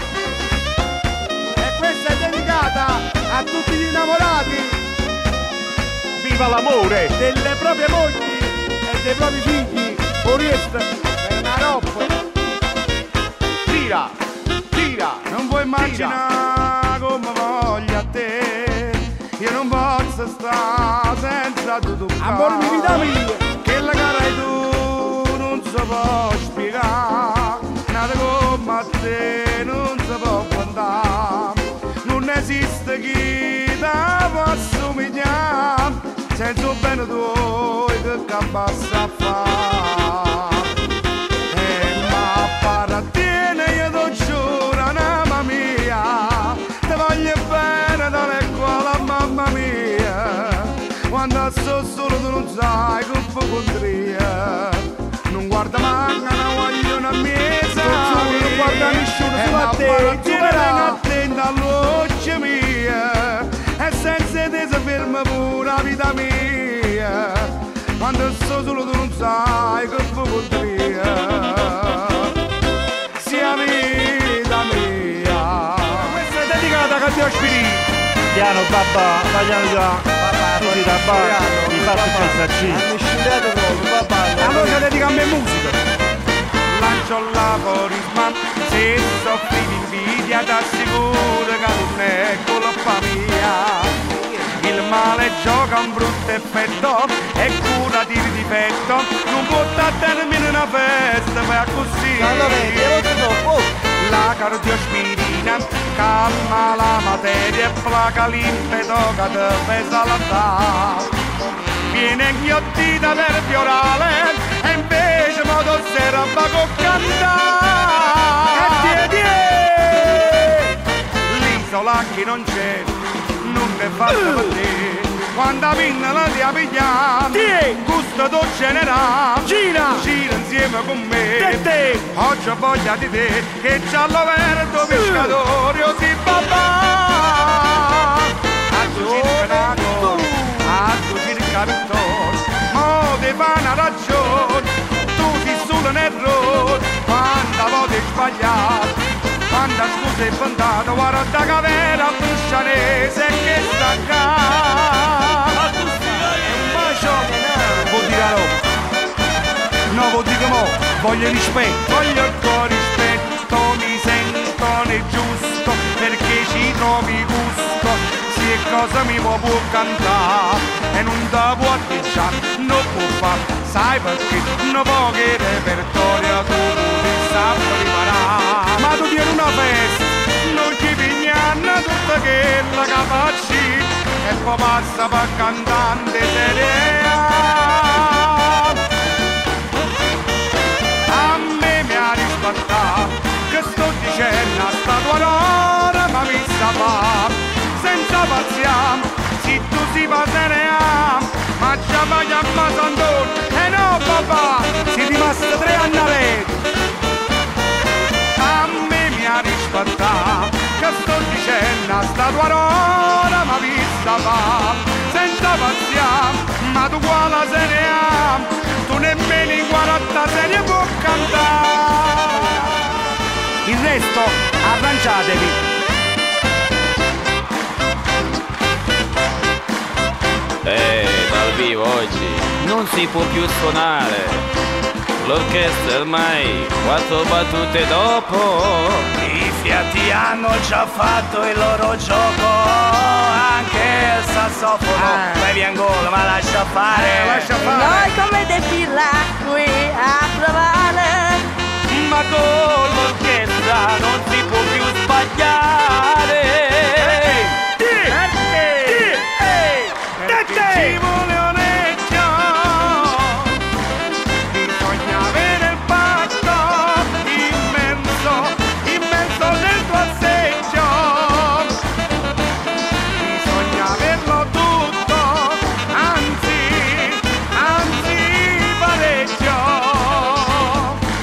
S4: E questa è dedicata a tutti gli innamorati. Viva l'amore delle proprie mogli e dei propri figli. Orietta è una roba. Tira, tira. Non puoi immaginare come voglio a te. Io non posso stare senza tu. Amore di vita mia, che la cara è tu, non si può spiegare. Nata come a te non si può guardare. Non esiste chi ti possa umiliare senza un bene tuo che basta a fare. E ma appartiene io ti giuro, mamma mia, ti voglio bene dalle quale mamma mia. Quando sto solo tu non sai che ipocondria. Non guarda manca, non voglio una mesa. Non guarda nessuno sulla te, tieni attenta all'occhio mia. E senza te si ferma pure la vita mia. Quando sto solo tu non sai che ipocondria. Sia vita mia. Questa è dedicata a Cattivo Spirito.
S5: Piano babà, tagliamo già. Tutti da bar, mi faccio il saccino.
S4: Hanno scillato proprio, babà. Allora dedica a me musica. Lancio l'aforisma, se soffri di invidia t'assicuro che non è colpa mia. Il male gioca un brutto effetto e cura di difetto. Non può dar termine una festa, ma così. La cardiospirina calma la materia e placa l'impeto che ti pesa la età. Viene inghiottita per fiorale e invece modo serba con cantare. L'isola che non c'è non è fatta per te. Quando vinna la ti pigliamo, gusto tu generà. Gira, gira insieme con me. Te, te. Oggi ho voglia di te, che c'ha l'overto pescatore, o si babà. A tu circa a tu circa vittoria, mo ti fa una ragione, tu sei solo un errore, quando volte sbagliato. Quando scusa è vantato, guarda che vera bruscianese che sta qua. È un bacio, vuol dire la roba. No, vuol dire mo, voglio rispetto. Voglio il tuo rispetto, mi sento ne giusto, perché ci trovi gusto. Se cosa mi può, può cantare, e non da può atteggiare, non può fare. Sai perché non può che repertorio tu mi sa preparare. Ma tu tieni una festa, non ci pigliano tutta quella che facci, e poi passa per cantante seria. A me mi ha rispettato, che sto dicendo a sta tua ora, ma mi sta fa. Senza paziamo, se tu si passeream, ma già vai a Masandone, e no papà, si rimasta tre anni a rete. A me mi ha rispettato, che sto dicendo a sta tua ora, ma vista va. Senza paziamo, ma tu quale se ne am, tu nemmeno in quaranta serie può cantare. Il resto, arrangiatevi.
S6: Eh, dal vivo oggi non si può più suonare. L'orchestra ormai quattro battute dopo.
S7: I fiati hanno già fatto il loro gioco, anche il sassofono.
S6: Ah.
S7: Poi Viangola, ma lascia fare.
S4: Eh, lascia fare.
S8: Noi come defila qui a provare.
S6: Ma con l'orchestra non si può più sbagliare.
S4: Ci vuole orecchio, bisogna avere il patto immenso, immenso del tuo asseggio. Bisogna averlo tutto, anzi, anzi parecchio.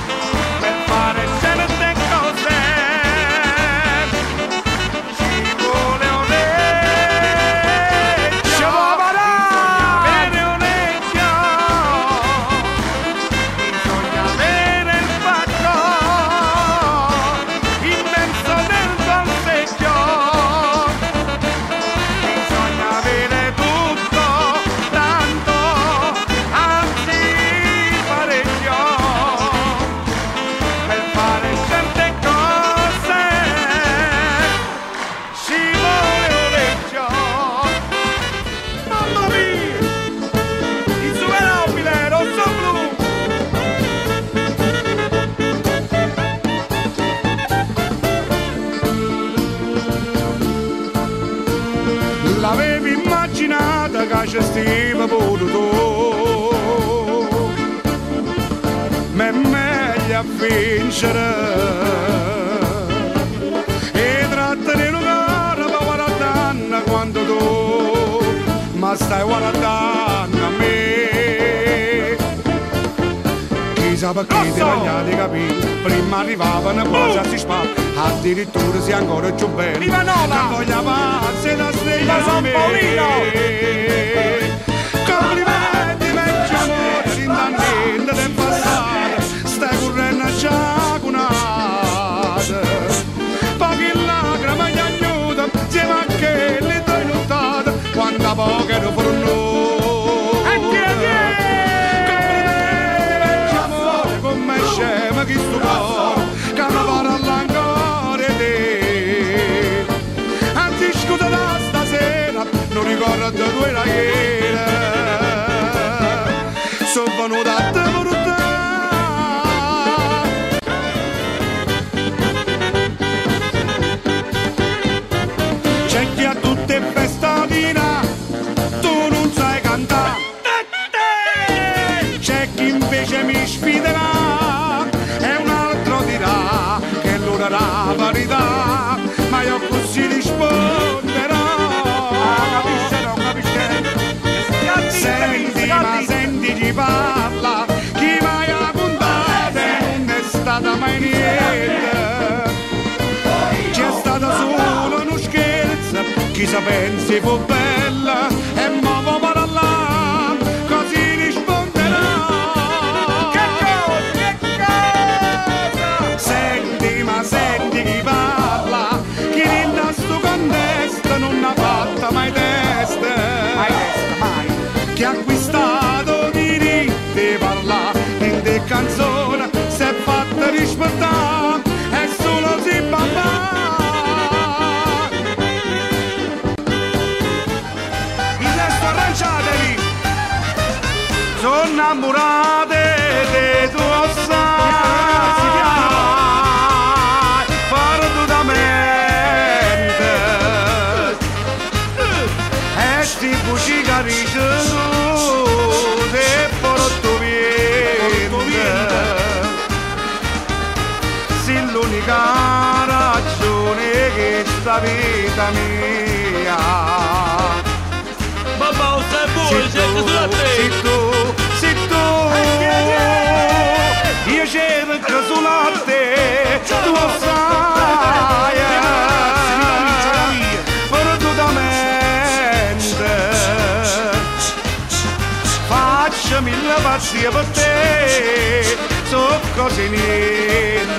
S4: ci stiva pure tu. Ma è meglio a vincere e trattenere un caro per guardare quando tu ma stai guardando a me. Chissà perché ti tagliate i capelli, prima arrivavano quasi a si spalla, addirittura si ancora più belli.
S7: Viva Nola!
S4: Che voglia pazza da svegliare a me. Complimenti, vecchio amore, sin da niente del passato, stai correndo a giaconate. Pochi lacrime gli aiutano, insieme a che le tue nottate, quanta poca ne furono noi. Complimenti, vecchio amore, come scema chi sto cuore, che mi parla ancora di te. Anzi, scusa da stasera, non ricordo due la ieri, sono venuta a te portare. C'è chi a tutte festatine, tu non sai cantare. C'è chi invece mi sfiderà e un altro dirà che l'ora la verità, ma io così risponderò. Senti, ma senti chi parla, chi mai a puntate, non è stata mai niente. C'è stata solo uno scherzo, chi sa pensi fu bella, e mo vo parlare, così risponderò. Che cosa, che cosa? Senti, ma senti chi parla, chi rinda sto contesto, non ha fatta mai testa. Chi ha acquistato diritti parla in de canzone, si è fatta rispettare e solo si babà. Il resto arrangiatevi, sono innamorate di tuo sai, perdutamente, e sti buci carisce l'unica ragione che sta vita mia.
S7: Babà, stai buono, cerco sulla te.
S4: Se tu, se tu, io cerco sulla te, tu lo sai, perdutamente, faccio mille pazzie per te, so così niente.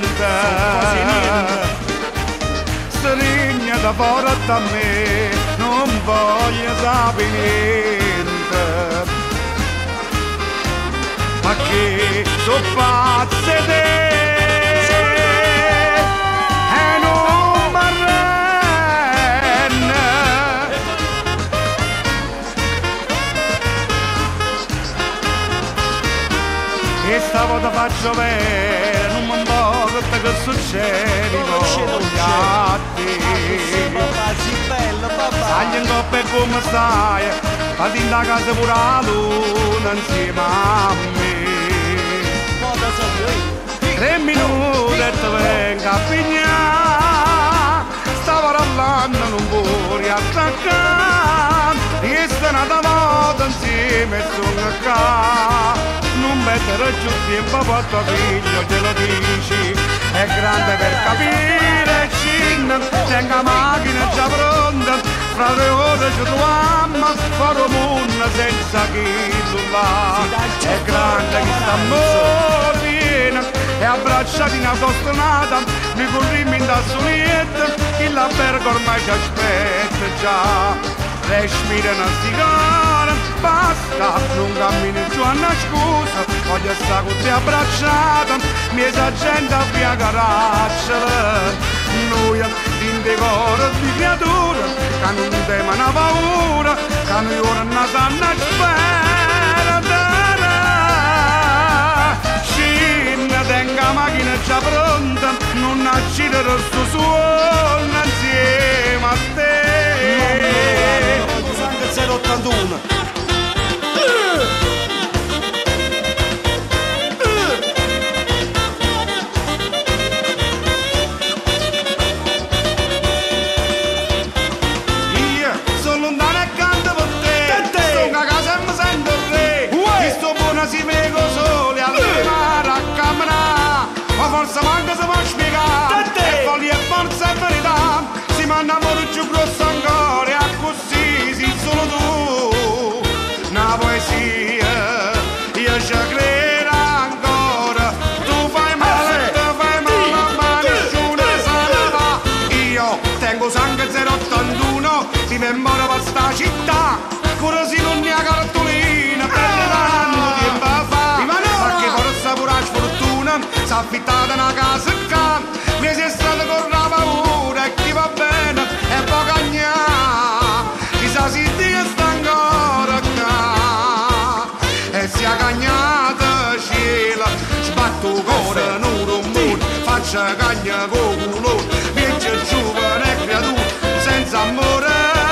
S4: Strigna da fuori da me, non voglio sapere niente. Ma che so pazze te e non m'arrende. E stavolta faccio bene, non mi importa che succede con gli atti. Sagli in coppa e come stai, fatti in da casa pure la luna insieme a me. Tre minuti e ti vengo a pigliare, stavo parlando non puoi attaccare, e sta nata volta insieme e sono qua. Non mettere giù tempo a tuo figlio, te lo dici, è grande per capire, cinna, tenga macchina già pronta, fra tre ore ci troviamo, farò mondo senza chi là. È grande che sta morendo, e abbracciati in autostradata, mi corrimmo in da solietta, il albergo ormai ci aspetta già. Respira una sigara, basta, non cammini giù a una scusa, voglio stare con te abbracciata, mi sa gente a via caraccia. Noi in decoro di creatura, che non teme una paura, che noi ora non sanno spera. Scinna, tenga macchina già pronta, non accidere sto suono insieme a te.
S7: zero ottantuno
S4: si è affittata una casa qua, mi si è stata con la paura e chi va bene e poi cagna, chissà si Dio sta ancora qua, e si è cagnata cielo, sbatto cuore, nuro un mondo, faccia cagna con culo, viaggia giovane creatura, senza amore,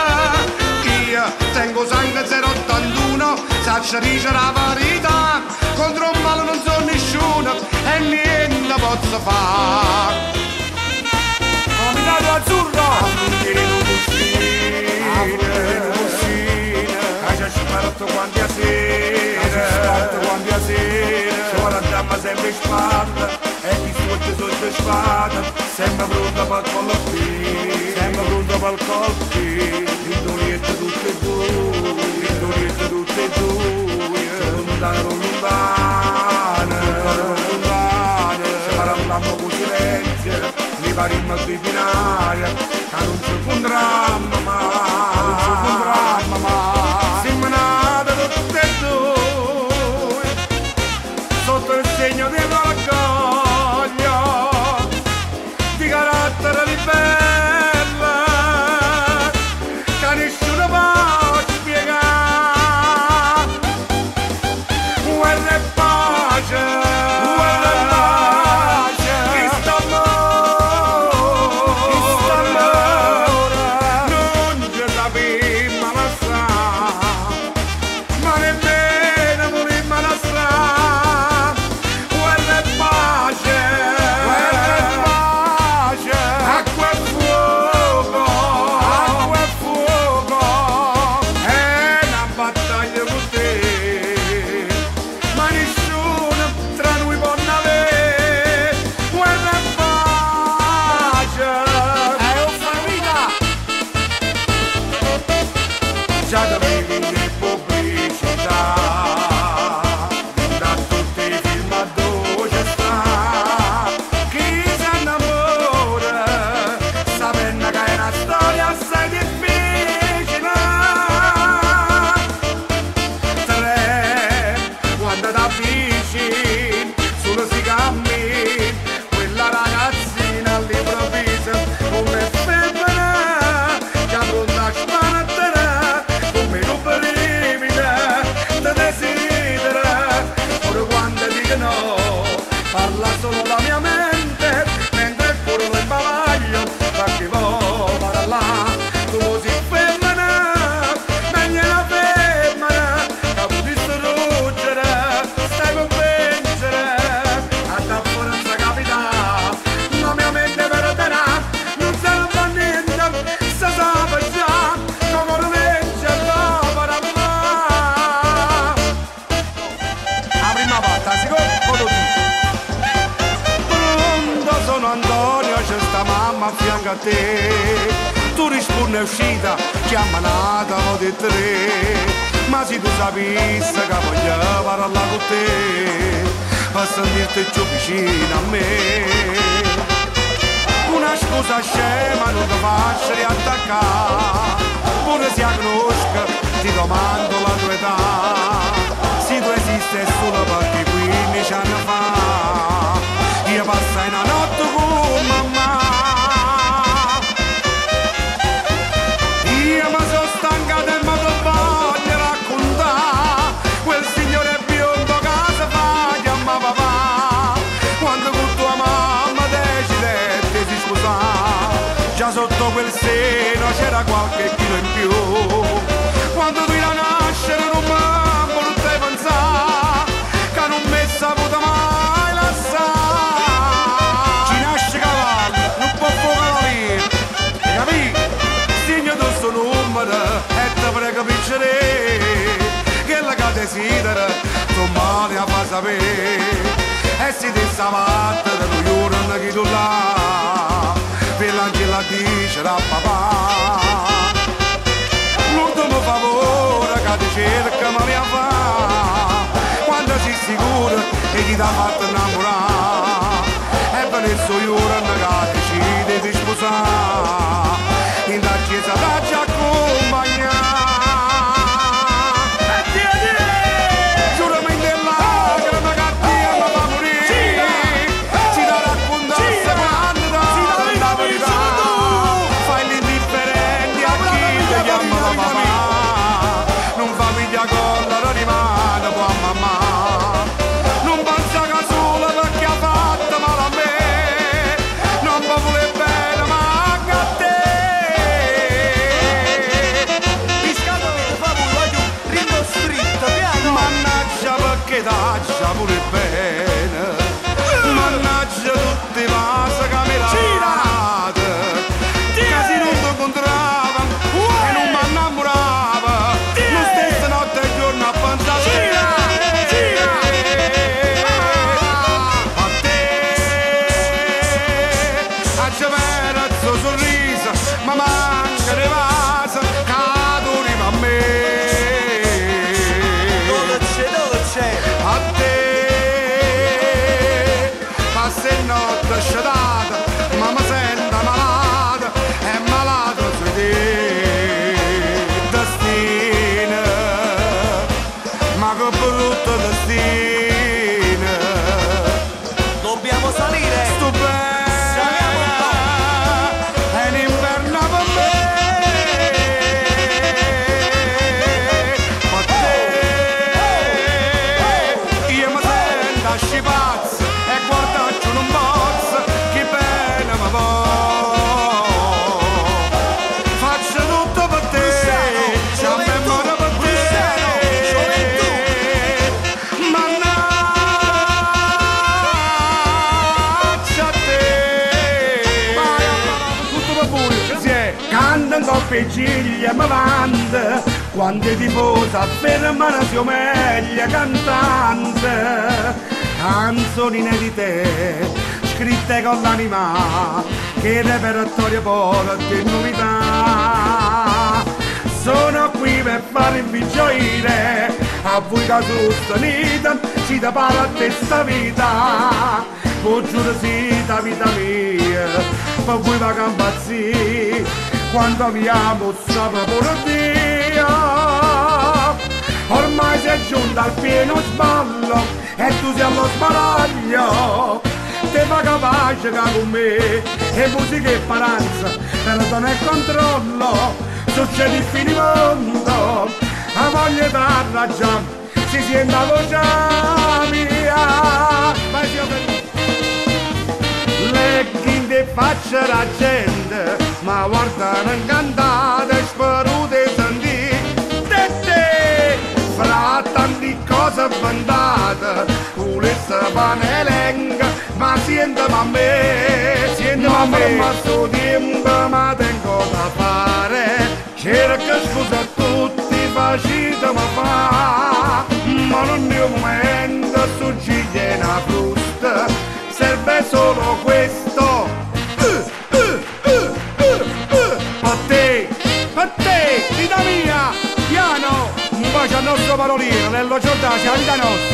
S4: io tengo sangue zero ottantuno, saccia dice la verità, contro un male non so nessuno e niente posso fare.
S7: Comitato azzurro!
S4: Aprire un buscino, aprire un buscino, che ci ha sparato quanti a sera, che ci ha sparato quanti a sera, ci vuole andare sempre in spalla, e chi sotto sotto spada, sempre pronto per colpire, sempre pronto per colpire, l'indolietto tutte e due, l'indolietto tutte e due, lontano, lontano, lontano, ci parliamo con silenzio, li parimmo sui binari, che non ci condrammo mai, non ci condrammo mai, siamo nati tutte e due, sotto il segno dell'orgoglio, di carattere ribelle, che nessuno può spiegare, guerra e pace, guerra e pace, Cristo amore, Cristo amore, non ci sappiamo lasciare, ma nemmeno volimmo lasciare, guerra e pace, guerra e pace, acqua e fuoco, acqua e fuoco, è una battaglia con te, ma nessuno tra noi può avere, guerra e pace, è un famiglia, già da vedi in pubblicità, da tutti i film a dove sta, chi si innamora, sapendo che è una storia assai difficile, tre, quando da vicini, solo si cammina, quella ragazzina all'improvviso, come femmina, che pronta a spanattere, come un brivida, te desidera, pure quando dico no, parla solo la mia mente, mentre il cuore lo imbavaglio, ma che vuoi fare là, tu sei femmina, meglio la femmina, che puoi distruggere, stai convincere, a da forza capità, la mia mente perderà, non serve a niente, si sa già, come lo legge l'opera là. La prima volta, secondo foto pronto, sono Antonio, c'è sta mamma a fianco a te, tu rispondi è uscita, chiamanata o di tre, ma se tu sapessi che voglio parlare con te, per sentirti più vicino a me, una scusa scema non ti faccio riattaccare, pure se la conosco ti domando la tua età, se tu esisti solo perché quindici anni fa io passai una notte con mamma, io mi sono stancato e mi voglio raccontare quel signore biondo che si fa chiama papà, quando con tua mamma decidette di scusare, già sotto quel seno c'era qualche chilo in più, quando tu la nascere non mi potevi pensare che non mi saputo mai lasciare, ci nasce cavallo, non può fuoco hai capito? Segno tu sto numero e ti prego piacere, che la che desidera tu male a fa sapere, e se ti stavatte da tu giorno che tu là, per l'angela dice da papà, l'ultimo favore che ti cerca ma mi fa, quando sei sicuro e ti dà fatto innamorare, e per il suo giorno che decide di sposare, in la chiesa da ci accompagnare. E ti dico, giurami in lacrime che Dio mi fa morire, faccio tutti i passi camerate, casi non ti incontrava e non mi innamorava, non stessa notte e giorno a pensare a te, a c'avere il suo sorriso, ma manca le vase, caduri a me,
S7: Dolce, dolce.
S4: a te, passa e notte sciatata, ma mi sento malata, è malato su te, destino, ma che brutto destino,
S7: Dobbiamo salire.
S4: sto bene, è un inverno per me, ma te, io mi sento a scipazzo e guardaccio non posso, che bene mi va, faccio tutto per te, c'ho memoria per te, mannaggia a te, tutto per voi, si è, canta un coppia e ciglia mi vanta, quando ti posa fermare si meglio cantante, canzoni inedite, scritte con l'anima, che repertorio polo di novità. Sono qui per farvi gioire, a voi che sostenete, si da parla a questa vita, voi giuro siete vita mia, per voi va che impazzì, quando vi amo sopra pure Dio. Ormai sei giunta al pieno sballo e tu sei allo sbaraglio, te fa capace che con me e musica e paranza, perdono e controllo, succede il fine mondo, a voglia di ragione, si sente la voce mia, vai zio Felice. Lecchi di faccia la gente, ma guardano incantate, spero di sentire te, fra tanti cose avventate, volesse pane lenga, ma siente a me, siente a me, ma sto tempo ma tengo da fare, cerca scusa a tutti, facite ma fa, ma non è un momento, succede una frusta, serve solo questo, uh, uh, uh, uh, uh. Per te, per te, vita mia, piano, un bacio al nostro parolino, Nello Giordani, la vita nostra.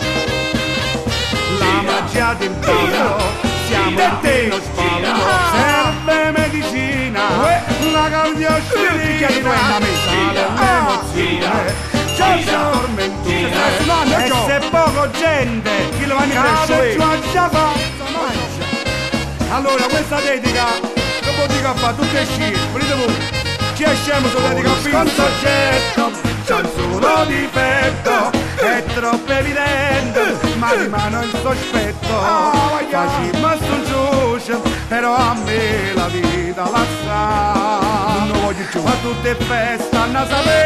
S4: La magia del ballo, siamo in te, serve medicina, la cardioscopia, sale l'emozione, c'è tormentina, e se poco gente, chi lo va in crescere? Allora questa dedica, che vuol dire che fa tutte scie, volete voi? Ci esciamo su dedica a un soggetto, c'è un solo difetto, è troppo evidente, ma rimane il sospetto, facciamo sto giusto, però a me la vita la sa, non lo voglio più, ma tutte feste hanno a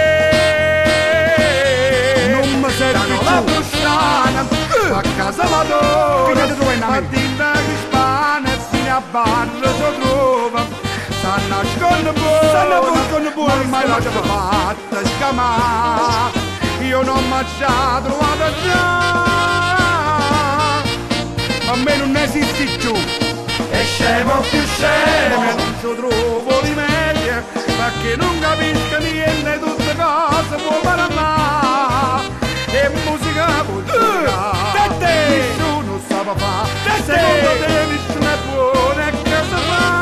S4: sapere, non mi serve la brusciana, a casa vado, a dinda di spane, fino a barra si trova, sta nascondo buono, sta nascondo buono, ormai la c'è fatta scamare, io non mi ci ho trovato già, a me non esiste più, e scemo più scemo, non ci trovo rimedio, perché non capisco niente, tutte cose può parlare, e musica vuol dire, nessuno sa fa, secondo te nessuno è buono, e che si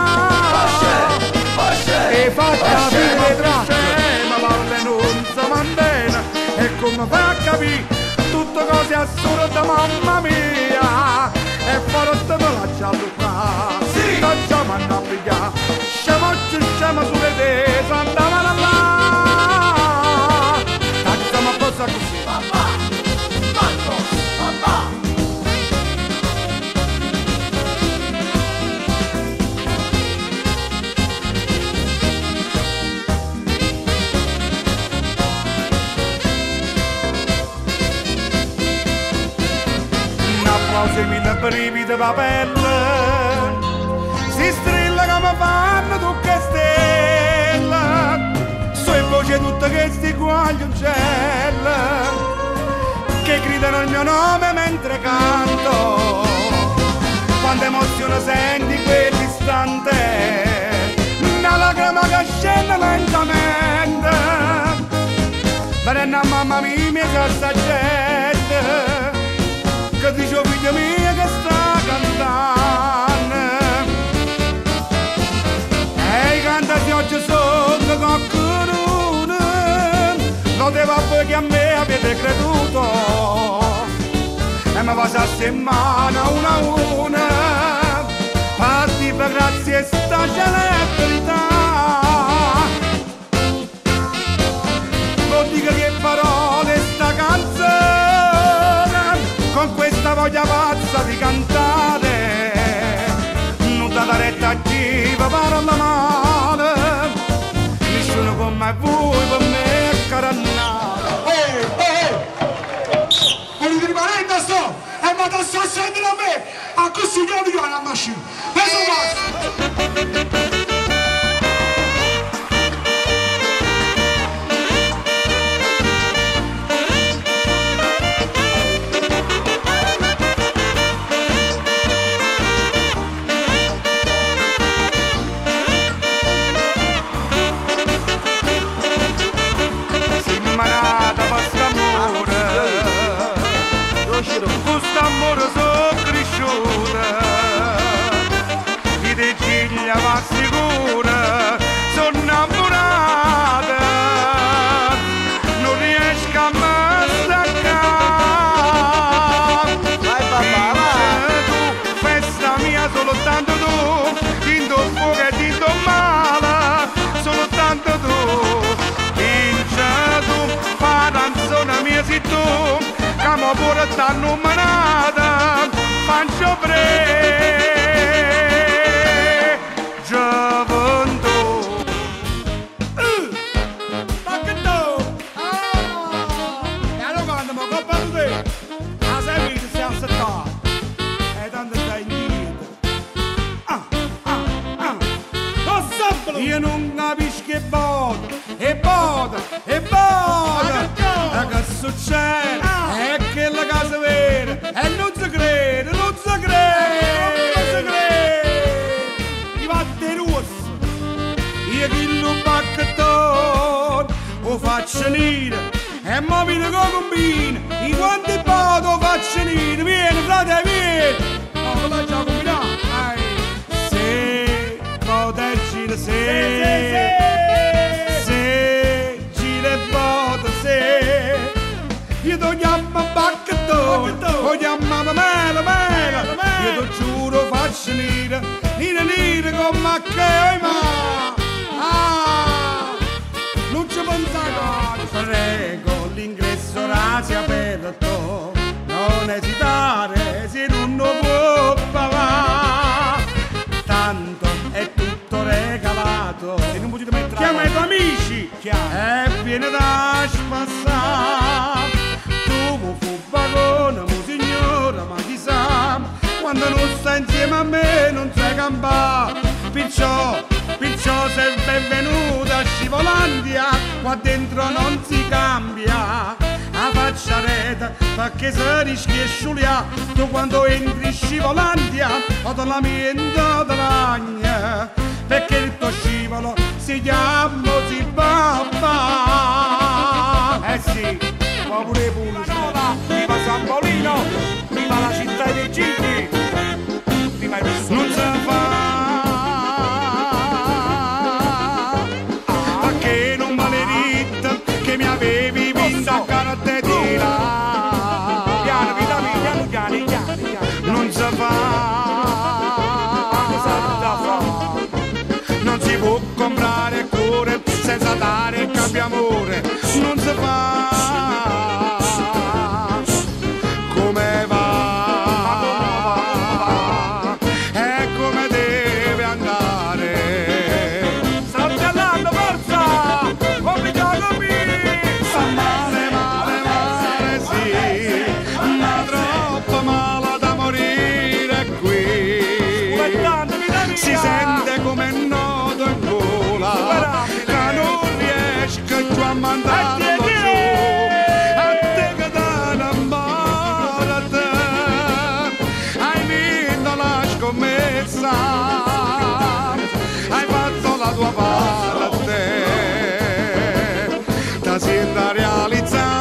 S4: fa? E fatta vivere tracce, ma parla non si mantena, e come fa a capire tutte cose assurde, mamma mia, e farò te me la gialluca, sì, non ci vanno a pigliare, scemo ci scemo sulle te, s'andava là là, tacciamo a posa così, papà, Marco, papà. applausi mille per ripete la pelle, si strilla come fanno tutte le stelle, sue voci tutte questi guagli uccelli, che gridano il mio nome mentre canto, quando emozione senti quell'istante, una lacrima che scende lentamente, venendo a mamma mia mi cassa gente, che dice oh, figlio mio che sta cantando, e canta di oggi sotto qualcuno, lo devo a voi che a me avete creduto, e mi va a settimana una a una, fatti per grazie sta celebrità. Non dica che parole sta canzone, con questa voglia pazza di cantare, non date retta a chi vi parla male, nessuno come voi per me è carannale.
S2: Ehi, ehi! Volete rimanere da sto? E vado a scendere a me! A così io vi vado a macchina! Peso basso!
S4: Quest'amore sono cresciuta, chi di ciglia va sicura, sono innamorata, non riesco a me staccare.
S7: Vai papà, vai!
S4: Tu, festa mia soltanto tu, tinto fuoco e tinto male, soltanto tu, vince tu, paranzona mia sei tu, camo pure t'hanno manata, faccio pre, gioventù. Pacchetto! E allora quando mi coppa tu te, la sai che siamo settati, e tanto stai indietro. Ah, ah, ah, lo sappolo! Io non capisco che boda, e boda, e boda, e che succede? È che la casa vera, e non si crede, non si crede, non si crede. I vatte rosse, io chi lo bacchettone, lo faccio nire, e mo viene con combina, i quanti poti lo faccio nire, vieni frate, vieni. No, non l'ho già combinato. Se proteggi le se, se gira e vota se, io ti chiamo bacchettone, ti chiamo mela, mela, io ti giuro faccio nire, nire, nire con macchia, ma ah, non ci pensare, prego l'ingresso rasi aperto, non esitare se non lo può pagare, tanto è tutto regalato, chiama i tuoi amici e viene da spassare. Ma chissà, quando non stai insieme a me non sai campare, perciò, perciò sei benvenuta a Scivolandia, qua dentro non si cambia, a faccia rete, perché se rischi e sciulia, tu quando entri in Scivolandia, ho la mente da ragna, perché il tuo scivolo si chiama Zibabba. Eh sì, ma pure pure, viva San Paolino, viva la città dei Gigli, viva il non si fa, perché non maledetta che mi avevi vinto a carte di là, piano, piano, piano, piano, piano, non si fa, non si può comprare cuore senza dare cambio amore, non si fa. Come va? E come deve andare? Sta andando, forza! Obbligato qui! Sta male, male, male, sì, ma troppo male da morire. si sente come è nodo in gola, che non riesce più a mandarlo giù, a te che da innamorate, hai vinto la scommessa, hai fatto la tua parte, ti senti realizzata.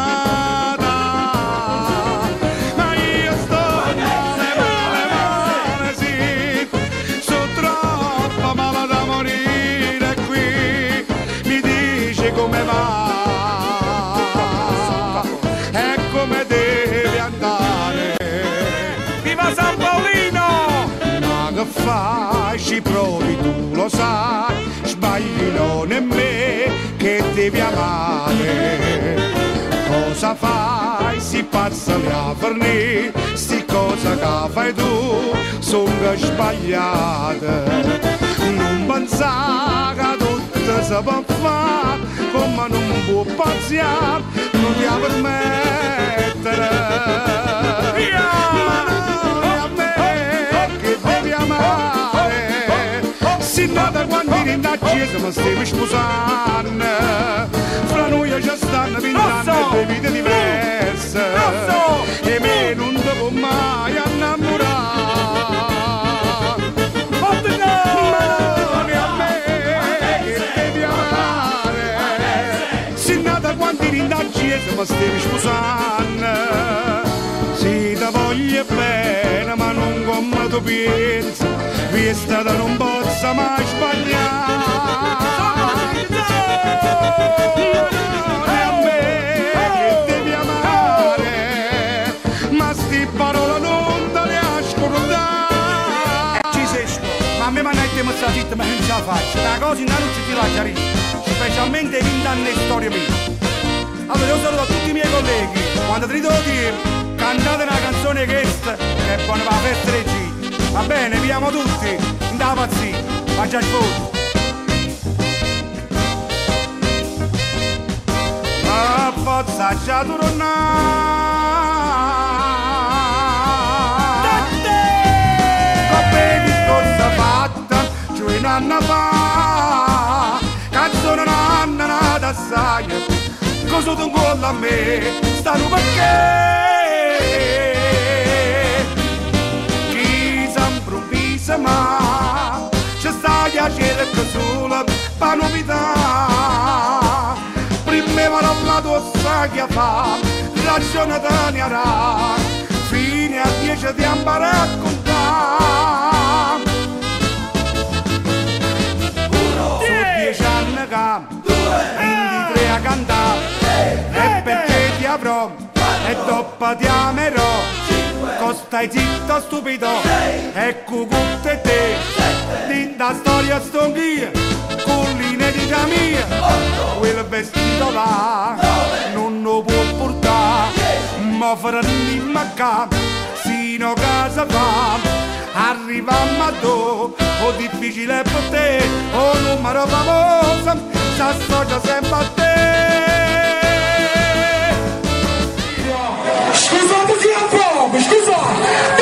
S4: Come va e come deve andare. Viva San Paolino! Ma che fai? Ci provi, tu lo sai, sbagli non è me che devi amare. Cosa fai? Si pazza a fornire, sti cosa che fai tu sono sbagliate. Non pensare che tutto si può fare, come non può pazziare, non ti permettere. Ma non è a me che devi amare. Si nata quando eri in chiesa ma stavi sposando, fra noi ci stanno vent'anni e due vite diverse, e me non ti può mai innamorare. Ma stavi sposando, si ti voglio bene ma non come tu pensi, questa da non possa mai sbagliare. Non è a me che devi amare, ma sti parole non te le ascoltare. Ci sei sto, ma a me mi hanno detto sta zitta ma non ce la faccio, la cosa in non ci ti lascia ridere, specialmente in vent'anni di storia mia. Allora io saluto a tutti i miei colleghi, quando ti devo dire, cantate una canzone questa, che è buona per la festa dei G. Va bene, viviamo tutti, in da pazzia, ma già sfondo. Ma forza già tornare, come discorsa fatta, cioè un anno fa, canzone nanna nata assai. Cosa tu vuoi a me, stanno perché? Chi s'improvvisa ma ci stai a cercare solo per novità. Prima va la tua saglia fa, ragione te ne arà, fine a dieci ti impara a contare. Sono dieci anni che ventitré a cantare, e perché ti avrò e dopo ti amerò, costai zitto stupido e cucutto e te, dinda storia stonghia con l'inedita mia, quel vestito là non lo può portare, ma farni macca sino a casa fa, arriviamo a do, o difficile per te, o numero famoso, si associa sempre a te.
S2: Scusate, sì, un po', scusa!